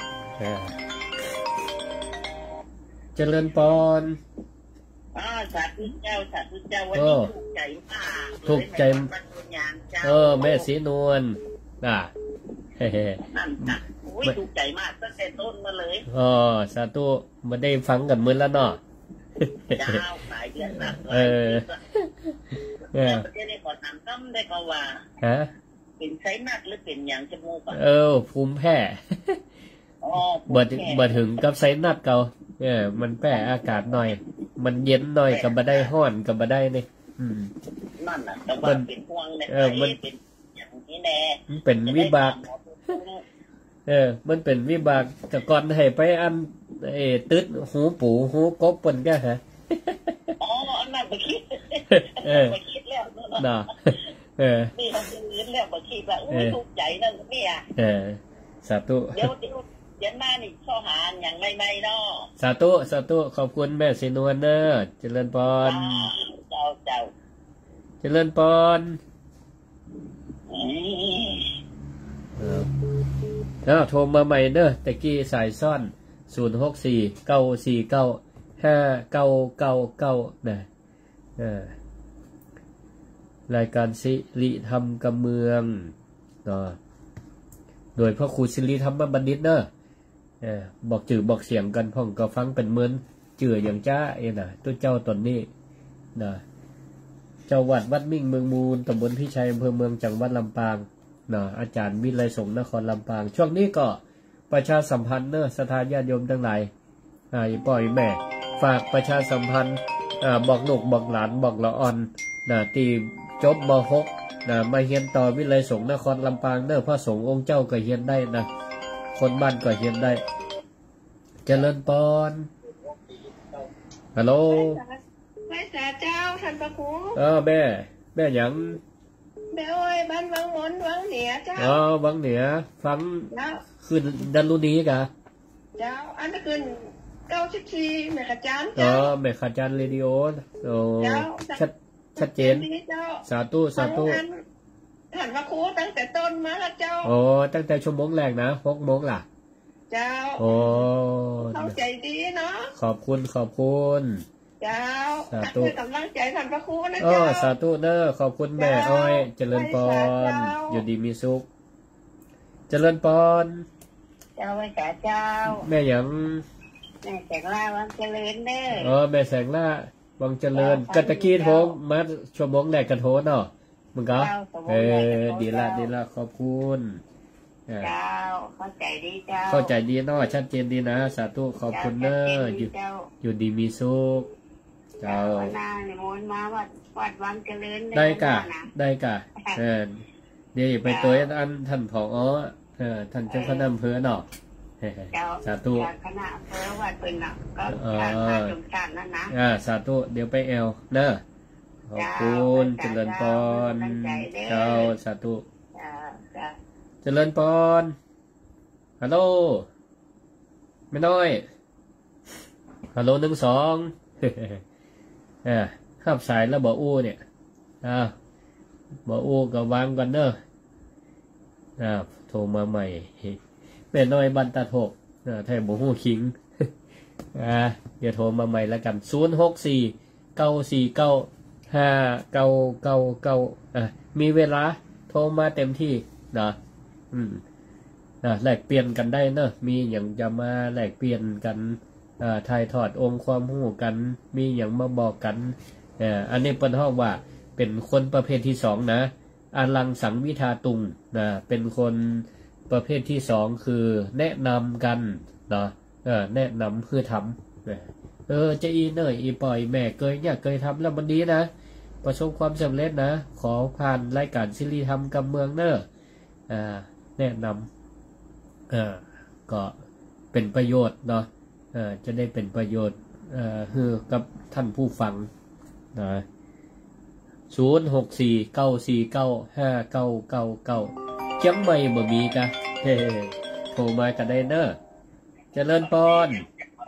เจริญปอนอ๋อสาธุเจ้าสาธุเจ้าวันนี้ถูกใจมากถูกใจเออแม่ศรีนวลน่ะเฮ้นั่นจ้ะโอ้ยถูกใจมากตั้งแต่ต้นมาเลยอ๋อสาธุมาได้ฟังกันมื้อแล้วเนาะเจ้าหลายเดือนแล้วเออเออจะได้ขอถามตั้มได้ก็ว่าฮะเป็นไซนัดหรือเป็นอย่างจมูกอ่ะเออภูมิแพ้อ๋อบ่บ่ถึงกับไซนัดเก่าเออมันแพ้อากาศหน่อยมันเย็นหน่อยก็บ่ได้ร้อนก็บ่ได้นี่อืมนั่นน่ะแต่ว่าเป็นห่วงเนี่ยเออมันเป็นอย่างนี้แน่มันเป็นวิบากเออมันเป็นวิบากแต่ก่อนให้ไปอันเอตึดหูปูหูกบเปิ้นก็ฮะอ๋ออันนั้นบ่คิดเออบ่คิดแล้วเนาะเออนี่เขาซื้อแล้วบ่คิดว่าอุ้ยถูกใจนั่นนี่อ่ะเออสาธุเดี๋ยวเดี๋ยวเดี๋ยวหน้านี่ข้อหาอย่างใหม่ๆเนาะสาธุสาธุขอบคุณแม่ศรีนวลเด้อเจริญพรเจ้าเจ้าเจริญพรเออแล้วโทรมาใหม่เด้อตะกี้สายซ่อนศูนย์ หก สี่ เก้า สี่ เก้า ห้า เก้า เก้า เก้านะเออรายการสิริธรรมกำเมืองเนาะโดยพระครูสิริธรรมบัณฑิตเนอะเออบอกจื่อบอกเสียงกันพ่องก็ฟังเป็นเหมือนจื่ออย่างจ้าเองนะตัวเจ้าตนนี้นะเจ้าวัดวัดมิ่งเมืองมูลตำบลพิชัยอำเภอเมืองจังหวัดลำปางนะอาจารย์วิไลสงฆ์นครลำปางช่วงนี้ก็ประชาสัมพันธ์เนอะสถานญาติโยมทั้งหลายอ่าปล่อยแม่ฝากประชาสัมพันธ์อ่าบอกลูกบอกหลานบอกละอ่อนนะตีจบม.หกนะมาเฮียนต่อวิไลสงฆ์นครลำปางเนอะพระสงฆ์องค์เจ้าก็เฮียนได้นะคนบ้านก็เฮียนได้เจริญปอนฮัลโหลแม่สาเจ้าท่านพระครูเออแม่แม่หยังแม่โอ้ยบ้านวังมนวังเหนือเจ้าอ๋อวังเหนือฟังขึ้นดันรุนี้กะเจ้าอันนั้นขึ้นเก้าสิบสี่แม่ขจารอ๋อแม่ขจารเรดิโอโอ้ชัดชัดเจนสาธุสาธุท่านพระครูตั้งแต่ต้นมาแล้วเจ้าโอ้ตั้งแต่ชั่วโมงแรกนะหกโมงล่ะเจ้าโอ้เข้าใจดีเนาะขอบคุณขอบคุณเจ้าสาธุกำลังใจท่านพระครูนะเจ้าสาธุเด้อขอบคุณแม่อ้อยเจริญพรอยู่ดีมีสุขเจริญพรเจ้าไว้จ่าเจ้าแม่หยังแม่แสงล่าวังเจริญเด้อเออแม่แสงล่าวังเจริญกะตะกี้โทรมาชั่วโมงแรกกะโทรเนาะมึงก็เออดีละดีละขอบคุณเจ้าเข้าใจดีเจ้าเข้าใจดีเนาะชัดเจนดีนะสาธุขอบคุณเนอะอยู่อยู่ดีมีสุขเจ้านาในมนมาวัดวัดวังเจริญได้กะได้กะเออเดี๋ยวไปตัวอันท่านผอเออท่านเจ้าคณะอำเภอเนาะสาธุคณะอำเภอวัดเป็นเนาะก็การมาจงชาตินั่นนะอ่าสาธุเดี๋ยวไปแอลเนอะขอบคุณเจริญพรเจ้าสาธุเจริญพรฮัลโหลไม่น้อยฮัลโหลหนึ่งสองอ่าขับสายแล้วบอกอู้เนี่ยอ่าบอกอู้กับวางกันเนอะอ่าโทรมาใหม่แม่น้อยบันตาโถกอ่าแทนบอกหูคิงอ่าเดี๋ยวโทรมาใหม่แล้วกันศูนย์หกสี่เก้าสี่เก้าห้าเก้าเก้าเก้าอ่ะมีเวลาโทรมาเต็มที่นะอืมอ่ะแลกเปลี่ยนกันได้เนอะมีอย่างจะมาแลกเปลี่ยนกันอ่าถ่ายทอดองค์ความรู้กันมีอย่างมาบอกกันอ่าอันนี้เป็นห้องว่าเป็นคนประเภทที่สองนะอลังสังวิทาตุงนะเป็นคนประเภทที่สองคือแนะนำกันเนาะเออแนะนำคือทำเออจะอีเนยอีปล่อยแม่เคยอยากเคยทำแล้วมันดีนะประสบความสำเร็จนะขอผ่านรายการสิริธรรมกำเมืองเนอะอ่าแนะนำอ่าก็เป็นประโยชน์เนาะอ่าจะได้เป็นประโยชน์อ่าคือกับท่านผู้ฟังนะศูนย์หกสี่เก้าสี่เก้าห้าเก้าเก้าเก้าเจ้าไม่บ่มีกะเฮ้โทรมากันได้เนอะเจริญพร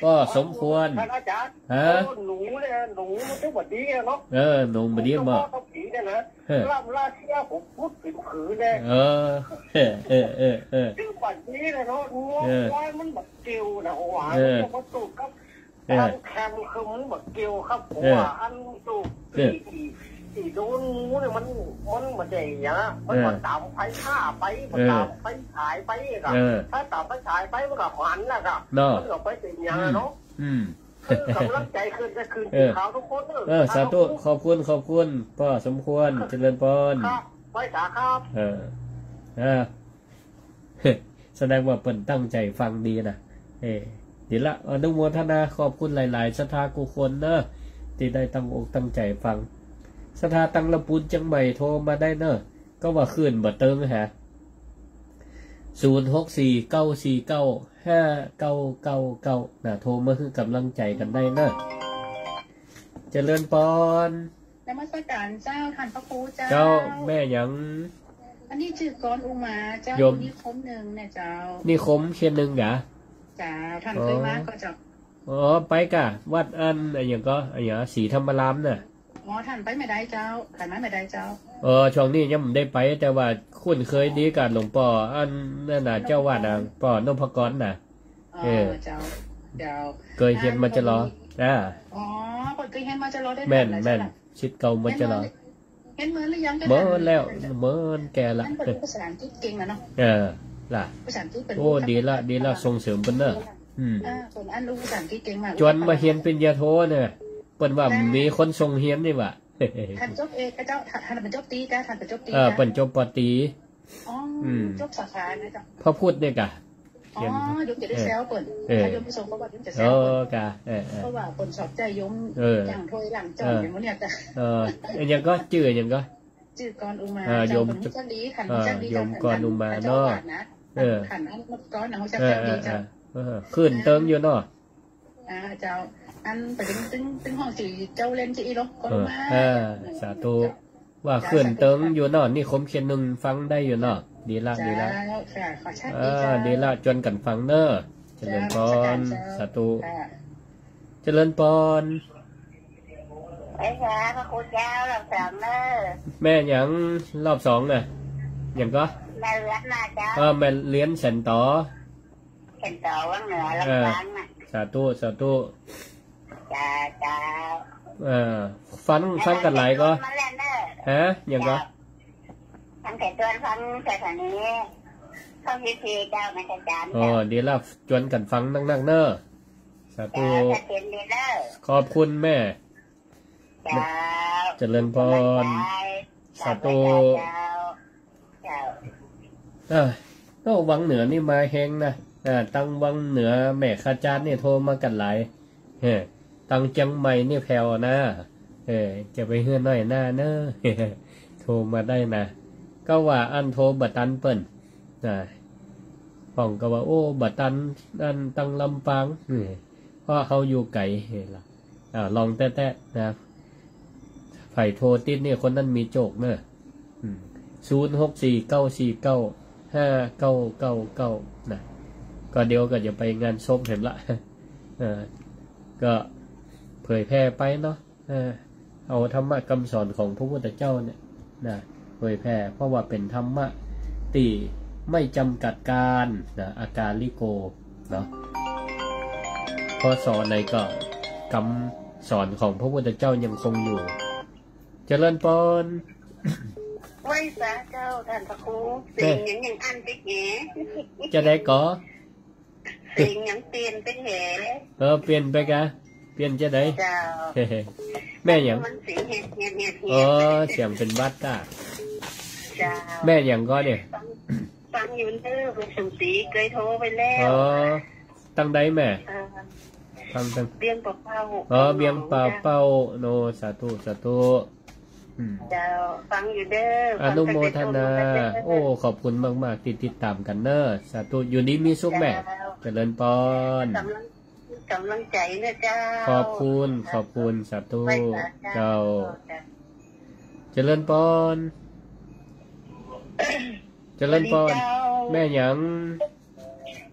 ก็สมควรท่านอาจารย์ฮะหนูเนี่ยหนูมันต้องแบบนี้เนาะเออหนุ่มบดีบ่ต้องผีเนี่ยนะล่ำล่าเชี่ยผมพูดถึงขืนเนี่ยเออเออเออเออเออซึ่งแบบนี้เลยเนาะงูว่ามันแบบเกี่ยวนะหวานมันมาสูบครับทางแคมคือมันแบบเกี่ยวครับผมว่าอันสูบที่ที่โดนงูเนี่ยมันมันมันใหญ่ยะมันมาตามไฟฆ่าไปมันตามไฟฉายไปครับถ้าตามไฟฉายไปมันก็หันนะครับมันก็ไปติดยาเนาะอืมกำลังใจคืนจะคืนขาวทุกคนเออสาธุขอบคุณขอบคุณพ่อสมควรเจริญพรครับไว้สาครับเอออ่าแสดงว่าเปิ่นตั้งใจฟังดีนะเออดีละอนุโมทนาขอบคุณหลายๆศรัทธากุคนเนอะที่ได้ตั้งอกตั้งใจฟังศรัทธาตั้งลำปูนจังใหม่โทรมาได้เนอะก็ว่าขึ้นบ่เติงฮะศูนย์หกสี่เก้าสี่เก้าห้าเก้าเก้าเก้าน่ะโทรมาคือกำลังใจกันได้เนอะเจริญพรนมัสการเจ้าท่านพระครูเจ้าเจ้าแม่หยังอันนี้ชื่อกรอุมาเจ้าโยมนิคมหนึ่งเนี่ยเจ้านี่คมเขียนหนึ่งกะเจ้าท่านเคยมาก็เจ้าอ๋อไปกะวัดอันอะไรอย่างก็อะไรอย่างสีธรรมรามน่ะอ๋อท่านไปไม่ได้เจ้าท่านมาไม่ได้เจ้าเออช่วงนี้ยังไม่ได้ไปแต่ว่าคุ้นเคยดีกับหลวงพ่ออันนั่นน่ะเจ้าวาดน่ะป่อนพกรน่ะอ๋อเออเจ้าเจ้าเคยเห็นมาจะรออ่าอ๋อคนเคยเห็นมาจะรอได้แม่นท่าแม่นไหร่ชิดเก่ามาจะรอเห็นเหมือนหรือยังเมินแล้วเมินแกละนั่นเป็นภาษาอังกฤษเก่งนะเนาะเออล่ะภาษาอังกฤษเป็นโอ้ดีละดีละส่งเสริมเปิ้นเนอะอืมอ่าคนอันรู้ภาษาอังกฤษเก่งมากจวนมาเฮียนเป็นยาโทเนี่ยเปิ้นว่ามีคนส่งเฮียนนี่ว่ะท่านจบเอกเจ้าท่านเป็นจบตีจ้าท่านเป็นจบตีเออเปิ้นจบปตรีอ๋อจบสาขานะเจ้าพระพุทธเนี่ยกะอ๋อโยมจะได้แซวเปิ่นเออถ้าโยมไปส่งประวัติโยมจะแซเอวอกะเออเออเพราะว่าคนสอบใจโยมเอออย่างถ้วยหลังจอมอย่างนี้แต่เอออันยังก็จื่ออันยังก็ชื่อกรอุมาเออโยมเจ้าคนจักดีขันเออจักดีโยมกรอุมาเนอะนะเออขันอันมดก้อนนะเขาจักเออจักเอดีอเอเจ้าอเออขึ้นเติมอยู่เนาะอ่าเจ้าอันไปถึงตึ้งตึ้งห้องสื่อเจ้าเล่นจีอีหรอกกรเออุอมาเออสาธุว่าขึ้นเติมอยู่เนาะนี่คมเขียนหนึ่งฟังได้อยู่เนาะดีละดีละเจ้าค่ะขอชาติเอดีอเจ้าดีละจนกันฟังเนอะเจริญพรสาธุค่ะเจริญพรไอ้ค่ะพระคุณเจ้าหลับสามเนอแม่หยังรอบสองน่ะหยังก็แม่เลือดมาเจ้าเออแม่เลี้ยนแสนต่อเห็นต่อว่าเหนือลำพังน่ะสาธุสาธุจ้าจ้าเออฟังฟังกันหลายก็มาเล่นเนอฮะหยังก็ฟังแต่ตัวฟังแต่ตอนนี้เขาพีพีเจ้ามันจะจานอ๋อเจ้าดีละจวนกันฟังนักๆเนอะสาธุจ้าจะเป็นดีเนอขอบคุณแม่จ้าเจริญพร สาธุเจ้าเจ้าเออโอ้วังเหนือนี่มาแฮงนะอ่าตั้งวังเหนือแม่ข้าจานนี่โทรมากันหลายเฮ้ตั้งจังใหม่นี่แผ่วนะเออจะไปเฮือนหน่อยหน้าเนอะโทรมาได้นะก็ว่าอันโทรบัตันเปิ้นนะป่องก็ว่าโอ้บัตันอันตั้งลำปางนี่เพราะเขาอยู่ไกลเฮ้ล่ะอ่าลองแตะๆนะไผ่โทรติดนี่คนนั้นมีโจกเนอะศูนย์หกสี่เก้าสี่เก้าห้าเก้าเก้าเก้านะก็เดี๋ยวก็จะไปงานศพเห็นละ เออก็เผยแพร่ไปเนาะเออเอาธรรมะคำสอนของพระพุทธเจ้าเนี่ยนะเผยแพร่เพราะว่าเป็นธรรมะที่ไม่จำกัดการนะอาการลิโกเนาะเพราะสอนในก็คำสอนของพระพุทธเจ้ายังคงอยู่เจริญพรไว้สาเจ้าท่านพระครูสิ่งอย่างอย่างอันไปแหจะได้ก่อสิ่งอย่างเปลี่ยนไปแหเออเปลี่ยนไปกะเปลี่ยนจะได้เจ้าแม่หยังมันสีเห็ดเห็ดเห็ดเออเสียงเป็นบัดก้าเจ้าแม่หยังก็เนี่ยฟังอยู่เด้อคุณสุสีเคยโทรไปแล้เอวอตั้งใดแม่เออตั้งตั้งเบียงปะเป้าเออเบียงเป่าเป้าโนสาธุสาธุอืมเจ้าฟังอยู่เด้อออนุโมทนา โอ้ขอบคุณมากๆที่ติดตามกันเนอะสาธุอยู่ดีมีสุขแม่เจริญพรกำลังกำลังใจนะเจ้าขอบคุณขอบคุณสาธุไว้สาเจ้าจ้าเจริญพรเจริญพรแม่หยัง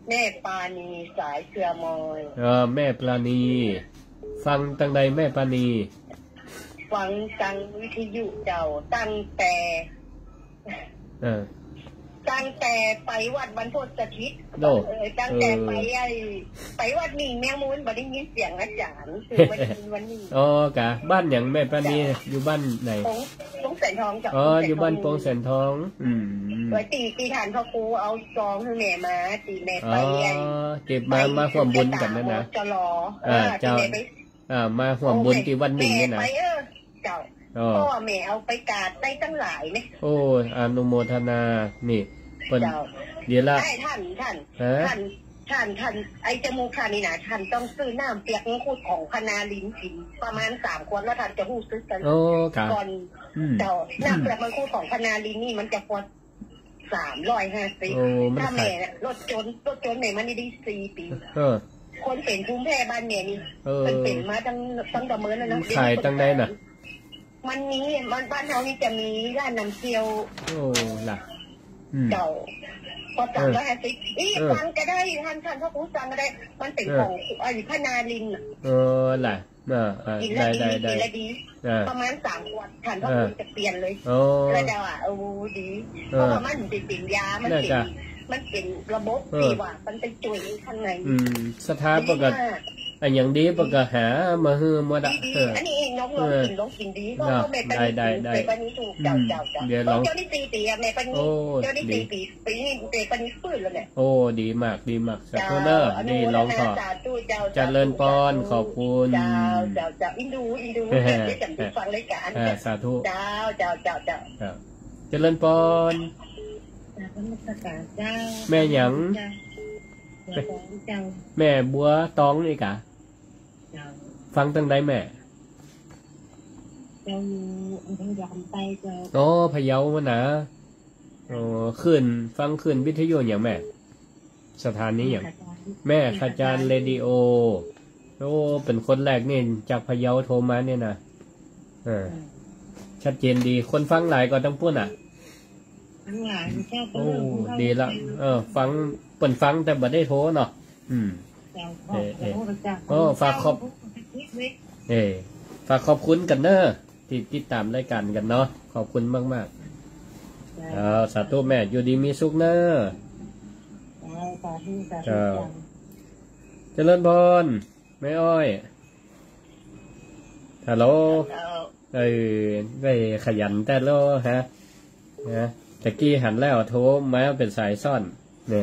แม่ปานีสายเกลือมอยเออแม่ปราณีฟังตั้งใดแม่ปราณีฟังจังวิทยุเจ้าตั้งแต่เออตั้งแต่ไปวัดบรรพตสถิตเออตั้งแต่ไปไอ้ไปวัดนี่แม่มูลบ่ได้ยินเสียงอาจารย์คือบ่ได้ยินวันนี้อ๋อกะบ้านหยังแม่ปราณีอยู่บ้านไหนตรงแสนทองจ้ะอ๋ออยู่บ้านโป่งแสนทองอืมไว้ตีตีฐานพ่อครูเอาซองให้แม่มาตีแม่ไปไอ้เก็บมามาร่วมบุญกันนั่นนะจะรออ่าเจ้าอ่ามาร่วมบุญที่วันหนึ่งนี่นะเจ้าพ่อแม่เอาไปกาดได้ตั้งหลายเนี่ยโอ้อนุโมทนานี่เพิ่นเดี๋ยวละใช่ท่านท่านท่านท่านท่านไอ้จมูกท่านนี่นะท่านต้องซื้อน้ำเปียกมังคุดของพนาลินกินประมาณสามขวดแล้วท่านจะหู้ซื้อกันก่อนเจ้าน้ำเปียกมังคุดของพนาลินนี่มันจะขวดสามร้อยห้าสิบถ้าแม่รถจนรถจนแม่มันได้สี่ปีคนเป็นภูมิแพ้บ้านแม่นี่เป็นเป็นมาตั้งตั้งแต่เมื่อนั้นนะขายตั้งได้น่ะมันนี้มันบ้านเรานี่จะมีร้านน้ำเชี่ยวโอ้ล่ะเจ้าพอสั่งแล้วฮะสิอีสั่งก็ได้ท่านท่านพ่อครูสั่งก็ได้มันเป็นของไอ้พนาลินเออล่ะอ่าได้ได้ได้ดีประมาณสามขวดท่านพ่อครูจะเปลี่ยนเลยแล้วเจ้าอ่ะโอ้ดีเพราะว่ามันเป็นสินยามันเป็นมันเป็นระบบที่ว่ามันเป็นจุยข้างในอืมสถาปกติอันอย่างดีปกหามาฮือมาดักเอออันนี้เองน้องลองกินลองกินดีก็แม่ปนีได้ได้ได้ปนีถูกเจ้าเจ้าเจ้าเดี๋ยวลองเจ้านี่ตีตีแม่ปนีเจ้านี่ตีตีปีนี้แม่ปนีฟื้นแล้วเนี่ยโอ้ดีมากดีมากสักเนอร์ดีลองขอเจริญปอนขอบคุณเจ้าเจ้าเจ้าอินดูอินดูได้จำฟังรายการสาธุเจ้าเจ้าเจ้าเจ้าเจริญปอนแม่หยังแม่บัวตองนี่กะฟังตั้งได้แม่เจ้าพยายามไปเจ้าโอ้พะเยามันนะโอ้ขึ้นฟังขึ้นวิทยุอย่างแม่สถานนี้อย่างแม่ขจารเรดิโอโอ้เป็นคนแรกนี่จากพะเยาโทรมาเนี่ยนะอ่าชัดเจนดีคนฟังหลายก็ต้องพูดอ่ะโอ้ดีละเออฟังเปิ่นฟังแต่บ่ได้โทรเนาะอืมเออเออโอ้ฝากขอบเออฝากขอบคุณกันเนอะที่ติดตามรายการกันเนาะขอบคุณมากมากเอาสาธุแม่อยู่ดีมีสุขเนอะเจ้าเจริญพรแม่อ้อยฮัลโหลเออได้ขยันแต่ละฮะนะตะกี้หันแล้วโทรมาเป็นสายซ่อนเนี่ย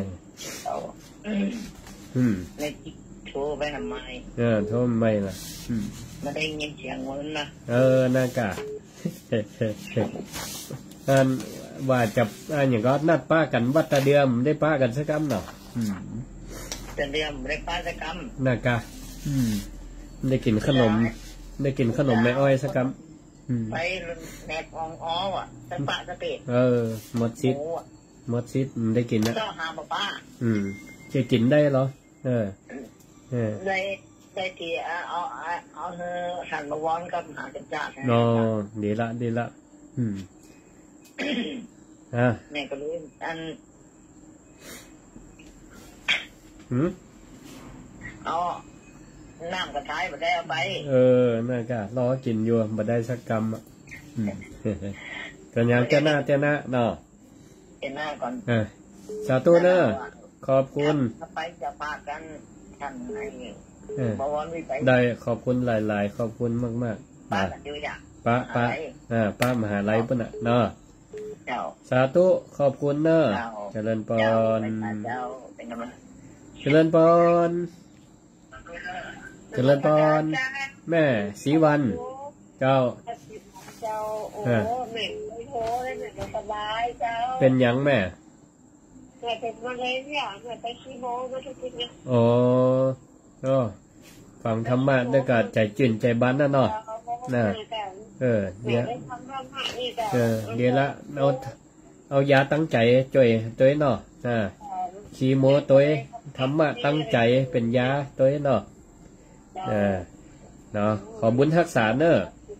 อืมเลยโทรไปทำไมเออโทรไม่ล่ะไม่ได้ยินเสียงมันนะเออน่ากะอันว่าจับอันอย่างก็นัดป้ากันวัดตะเดียมได้ป้ากันสักคำหน่อตะเดียมได้ป้าสักคำน่ากะได้กินขนมได้กินขนมแม่อ้อยสักคำไปแม่ทองอ้ออ่ะสปะสเปดเออหมดซิดหมดซิดได้กินนะเจ้าหาป้าอืมจะกินได้เหรอเออเออได้ได้ที่เอาเอาเอาเธอสั่นมาวอนกับหาจัดจ้าโอ้ดีละดีละอืมอ่าแม่ก็รู้อันหืมเอาน้ำกระชายมาได้เอาไปเออน่ากะรอกินอยู่มาได้สักกำอ่ะกันยังเจ้าหน้าเจ้าหน้าเนาะเจ้าหน้าก่อนเออสาธุเนอะขอบคุณไปจะพากันทำอะไรได้ขอบคุณหลายๆขอบคุณมากๆป้าป้าป้าอ่าป้ามหาลัยปุ่นอ่ะเนาะสาธุขอบคุณเนอะเจริญพรเจริญพรเจริญพรแม่ศรีวันเจ้าเจ้าโอ้แม่ไม่โทรเลยแม่สบายเจ้าเป็นยังแม่แม่เป็นมะเร็งเนี่ยแม่ไปคีโมมาทุกทีเนี่ยอ๋อก็ฟังธรรมะด้วยกันใจจื่นใจบ้านน่ะเนาะน่ะเออเนี่ยเออเดี๋ยวละเอาเอายาตั้งใจจ่อยตัวเนาะน่ะคีโมตัวธรรมะตั้งใจเป็นยาตัวเนาะเออเนาะขอบุญรักษาเนอะ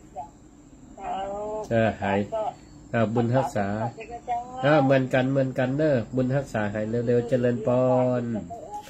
เออหายอ่าบุญรักษาอ่าเหมือนกันเหมือนกันเนอะบุญรักษาหายเร็วๆเจริญพร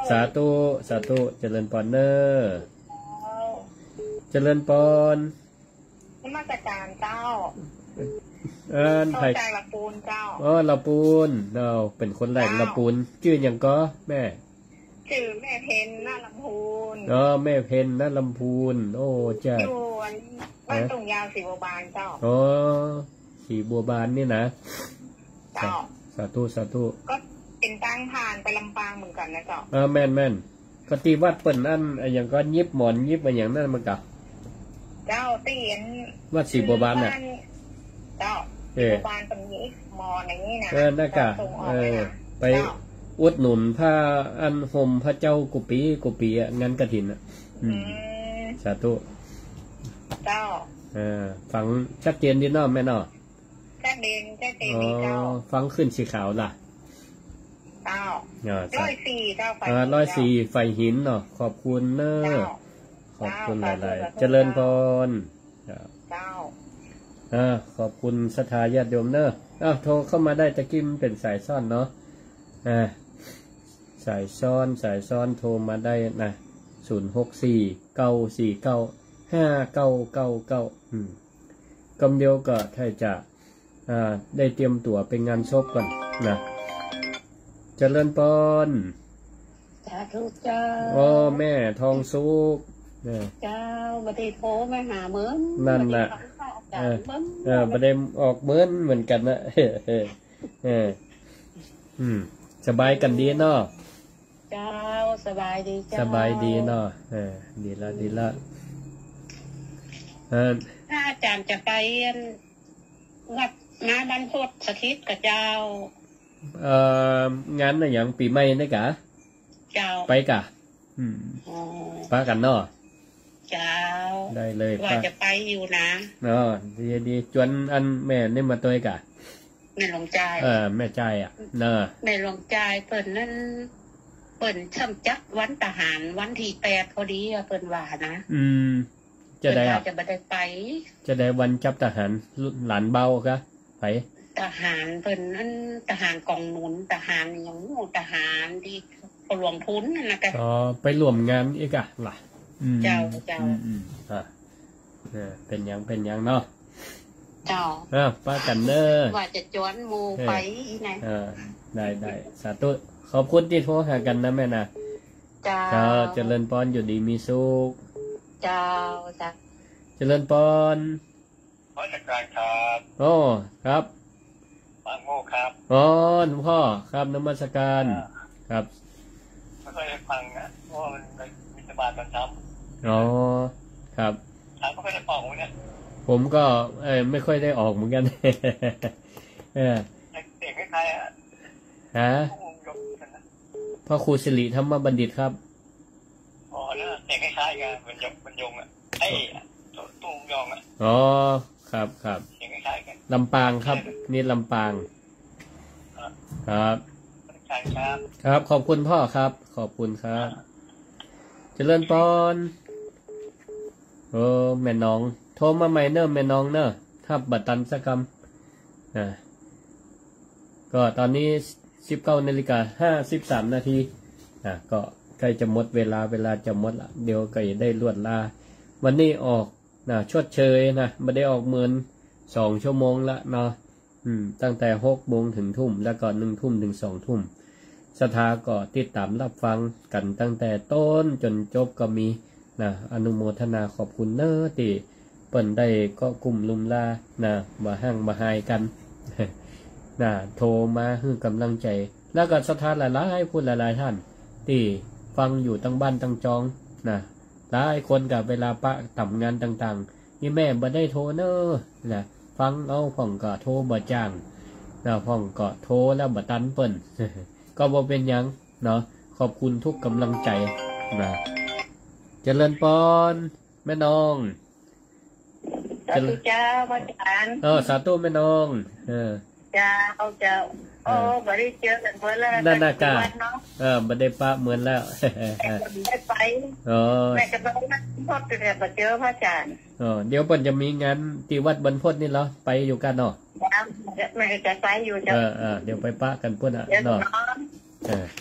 สาธุสาธุเจริญปอนเนอร์เจริญปอนนมัสการเจ้าเอิ้นไผเข้าใจละปูนเจ้าอ๋อละปูนเราเป็นคนแรกละปูนชื่อหยังก็แม่ชื่อแม่เพนหน้าลำพูนอ๋อแม่เพนหน้าลำพูนโอ้จ้าอยู่บ้านตรงยาวสีบัวบานเจ้าอ๋อสีบัวบานนี่นะเจ้าสาธุสาธุก็เป็นตั้งผ่านไปลำปางเหมือนกันนะเจ้าเออแม่นแม่นก็ตีวัดเปิ่นอันอย่างก็ยิบหมอนยิบอะไรอย่างนั้นมันกับเจ้าเตียนวัดสีบัวบานน่ะเจ้าสีบัวบานตรงนี้มออย่างนี้นะเออน่ากะเออไปอุดหนุนผ้าอันห่มพระเจ้ากุปีกุปีอ่ะงานกฐินอ่ะอืมสาธุเจ้าเออฟังชัดเจนดีเนาะแม่เนาะชัดเจนชัดเจนดีเจ้าฟังขึ้นสีขาวล่ะเจ้าร้อยสี่เจ้าไฟร้อยสี่ไฟหินเนาะขอบคุณเนอะขอบคุณหลายๆเจริญพรเจ้าอ่าขอบคุณศรัทธาญาติโยมเนอะอ้าวโทรเข้ามาได้ตะกี้มันเป็นสายซ่อนเนาะอ่าสายซ้อนสายซ้อนโทรมาได้นะศูนย์หกสี่เก้าสี่เก้าห้าเก้าเก้าเก้าอืมกำเดียวก็ถ้าจะอ่าได้เตรียมตั๋วเป็นงานศพก่อนนะเจริญปอนสาธุเจ้าโอ้แม่ทองสุกเจ้าบัดนี้โทรมาหาเหมือนนั่นน่ะเออเออบัดนี้ออกเหมือนเหมือนกันนะเออเออเอออืมสบายกันดีเนาะเจ้าสบายดีเจ้าสบายดีเนาะเออดีละดีละเออถ้าอาจารย์จะไปวัดนาบรรพตสถิตกับเจ้าเอ่องานอะไรอย่างปีใหม่นี่กะเจ้าไปกะอืมป้ากันเนาะเจ้าได้เลยว่าจะไปอยู่นะเนาะดีดีจวนอันแม่นี่มาตัวกะแม่หลวงใจเออแม่ใจอ่ะเนาะแม่หลวงใจเปิ่นนั่นเปิ่นช่ำจักวันทหารวันที่แปดพอดีอะเปิ่นว่านะอืมจะได้อ่ะจะไม่ได้ไปจะได้วันจับทหารหลานเบากะไปทหารเป็นนั่นทหารกองหนุนทหารอย่างงูทหารที่หลวงพุ้นนะกันอ๋อไปรวมงานอีกอะล่ะเจ้าเจ้าอืมอ่าเป็นยังเป็นยังเนาะเจ้าอ่าป้ากันเนอว่าจะจวนมูไปอีไหนอ่าได้ได้สาธุขอบคุณที่โทรหากันนะแม่นะเจ้าเจ้าเจริญปอนอยู่ดีมีสุขเจ้าจ้าเจริญปอนขอจัดการครับโอ้ครับบางโง่ครับอ๋อหลวงพ่อครับนมัสการครับไม่ค่อยได้ฟังนะเพราะมันมีสบายตอนเช้าอ๋อครับถามก็ไม่ได้ออกเนี่ยผมก็เออไม่ค่อยได้ออกเหมือนกันเออเด็กใครอ่ะฮะพ่อครูสิริธรรมบัณฑิตครับอ๋อแล้วเด็กคล้ายๆกันมันยงมันยงอ่ะไอ้ตุ้งยองอ่ะอ๋อครับครับเด็กคล้ายๆกันลำปางครับนี่ลำปางครับครับขอบคุณพ่อครับขอบคุณครับเจริญปอนเออแม่น้องโทรมาใหม่เนอะแม่น้องเนอะทับบัตรตันสักคำอ่าก็ตอนนี้สิบเก้านาฬิกาห้าสิบสามนาทีอ่ะก็ใกล้จะหมดเวลาเวลาจะหมดละเดี๋ยวก็จะได้ลวดลาวันนี้ออกนะชดเชยนะไม่ได้ออกเหมือนสองชั่วโมงละเนาะอืมตั้งแต่หกโมงถึงทุ่มแล้วก็หนึ่งทุ่มถึงสองทุ่มศรัทธาก็ติดตามรับฟังกันตั้งแต่ต้นจนจบก็มีนะอนุโมทนาขอบคุณเนอะที่เปิ่นได้ก็กลุ่มลุมลานะมาห้างมาหายกันนะโทรมาให้กำลังใจแล้วก็ศรัทธาหลายๆพูดหลายๆท่านที่ฟังอยู่ตั้งบ้านตั้งจองนะหลายคนกับเวลาปะต่ำงานต่างๆนี่แม่บ่ได้โทรเนอะนะฟังเอาพ่องก็โทรบ่จ้างนะพ่องก็โทรแล้วบ่ตันเปิ่นก็บ่เป็นยังเนาะขอบคุณทุกกำลังใจนะเจริญปอนแม่น้องสาธุเจ้าพระอาจารย์เออสาธุแม่น้องเออเจ้าเจ้าโอ้บ่ได้เจอกันเมื่อแล้วนั่นน่ะกะเออบ่ได้ปะเหมือนแล้วได้ไปอ๋อแม่ก็ต้องนั่งพดแต่บ่เจอพระอาจารย์อ๋อเดี๋ยวเพิ่นจะมีงานที่วัดบรรพตนี่เหรอไปอยู่กันเนาะแม่จะไปอยู่เจ้าเออๆเดี๋ยวไปปะกันพุ่นอ่ะเนาะเออส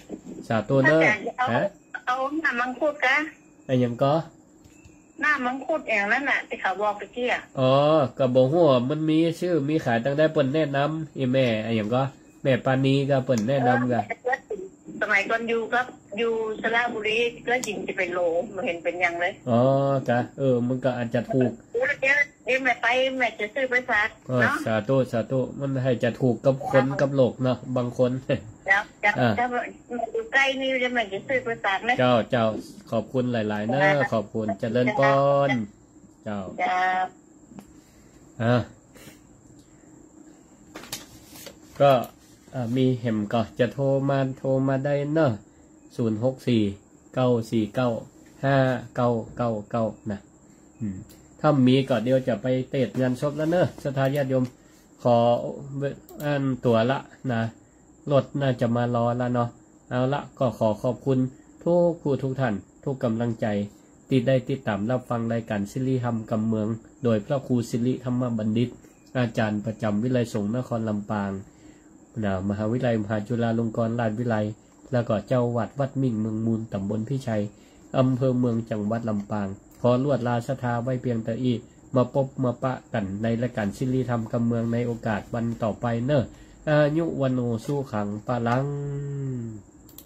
สาธุเนอะฮะเอาหน้ามังคุดกะไอ้ยังก็หน้ามังคุดอย่างนั้นน่ะที่เขาบอกตะกี้อ่ะอ๋อกระบอกหัวมันมีชื่อมีขายตั้งได้เปิ่นแนะนำอีแม่ไอ้ยังก็แม่ปานีก็เปิ่นแนะนำกันสมัยก่อนอยู่ครับอยู่สระบุรีก็จริงจะเป็นโลมาเห็นเป็นยังเลยอ๋อกะเออมันก็อาจจะถูกเดี๋ยวเดี๋ยวแม่ไปแม่จะซื้อไปฝากเนาะสาธุสาธุมันให้จะถูกกับคนกับโลกเนาะบางคนแล้วจะจะอยู่ใกล้นี่จะแม่จะซื้อไปฝากนะเจ้าเจ้าขอบคุณหลายๆนะขอบคุณเจริญพรเจ้าจ้าอ่าก็มีเห็มก็จะโทรมาโทรมาได้เนอะศูนย์หกสี่เก้าสี่เก้าห้าเก้าเก้าเก้านะถ้ามีก็เดี๋ยวจะไปเตะงานศพแล้วเนอะสถาญาติโยมขออันตัวละนะรถน่าจะมารอแล้วเนาะเอาละก็ขอขอบคุณทุกผู้ทุกท่านทุกกำลังใจที่ได้ติดตามรับฟังรายการศิริธรรมกำเมืองโดยพระครูศิริธรรมบัณฑิตอาจารย์ประจำวิไลสงฆ์นครลำปางมหาวิทยาลัยมหาจุฬาลงกรณราชวิทยาลัยแล้วก็เจ้าวัดวัดมิ่งเมืองมูลตำบลพิชัยอำเภอเมืองจังหวัดลำปางขอลวดลาศรัทธาไว้เพียงแต่อีมาพบมาปะกันในรายการศิริธรรมกำเมืองในโอกาสวันต่อไปเนอะอายุวันโนสู้ขังปะลัง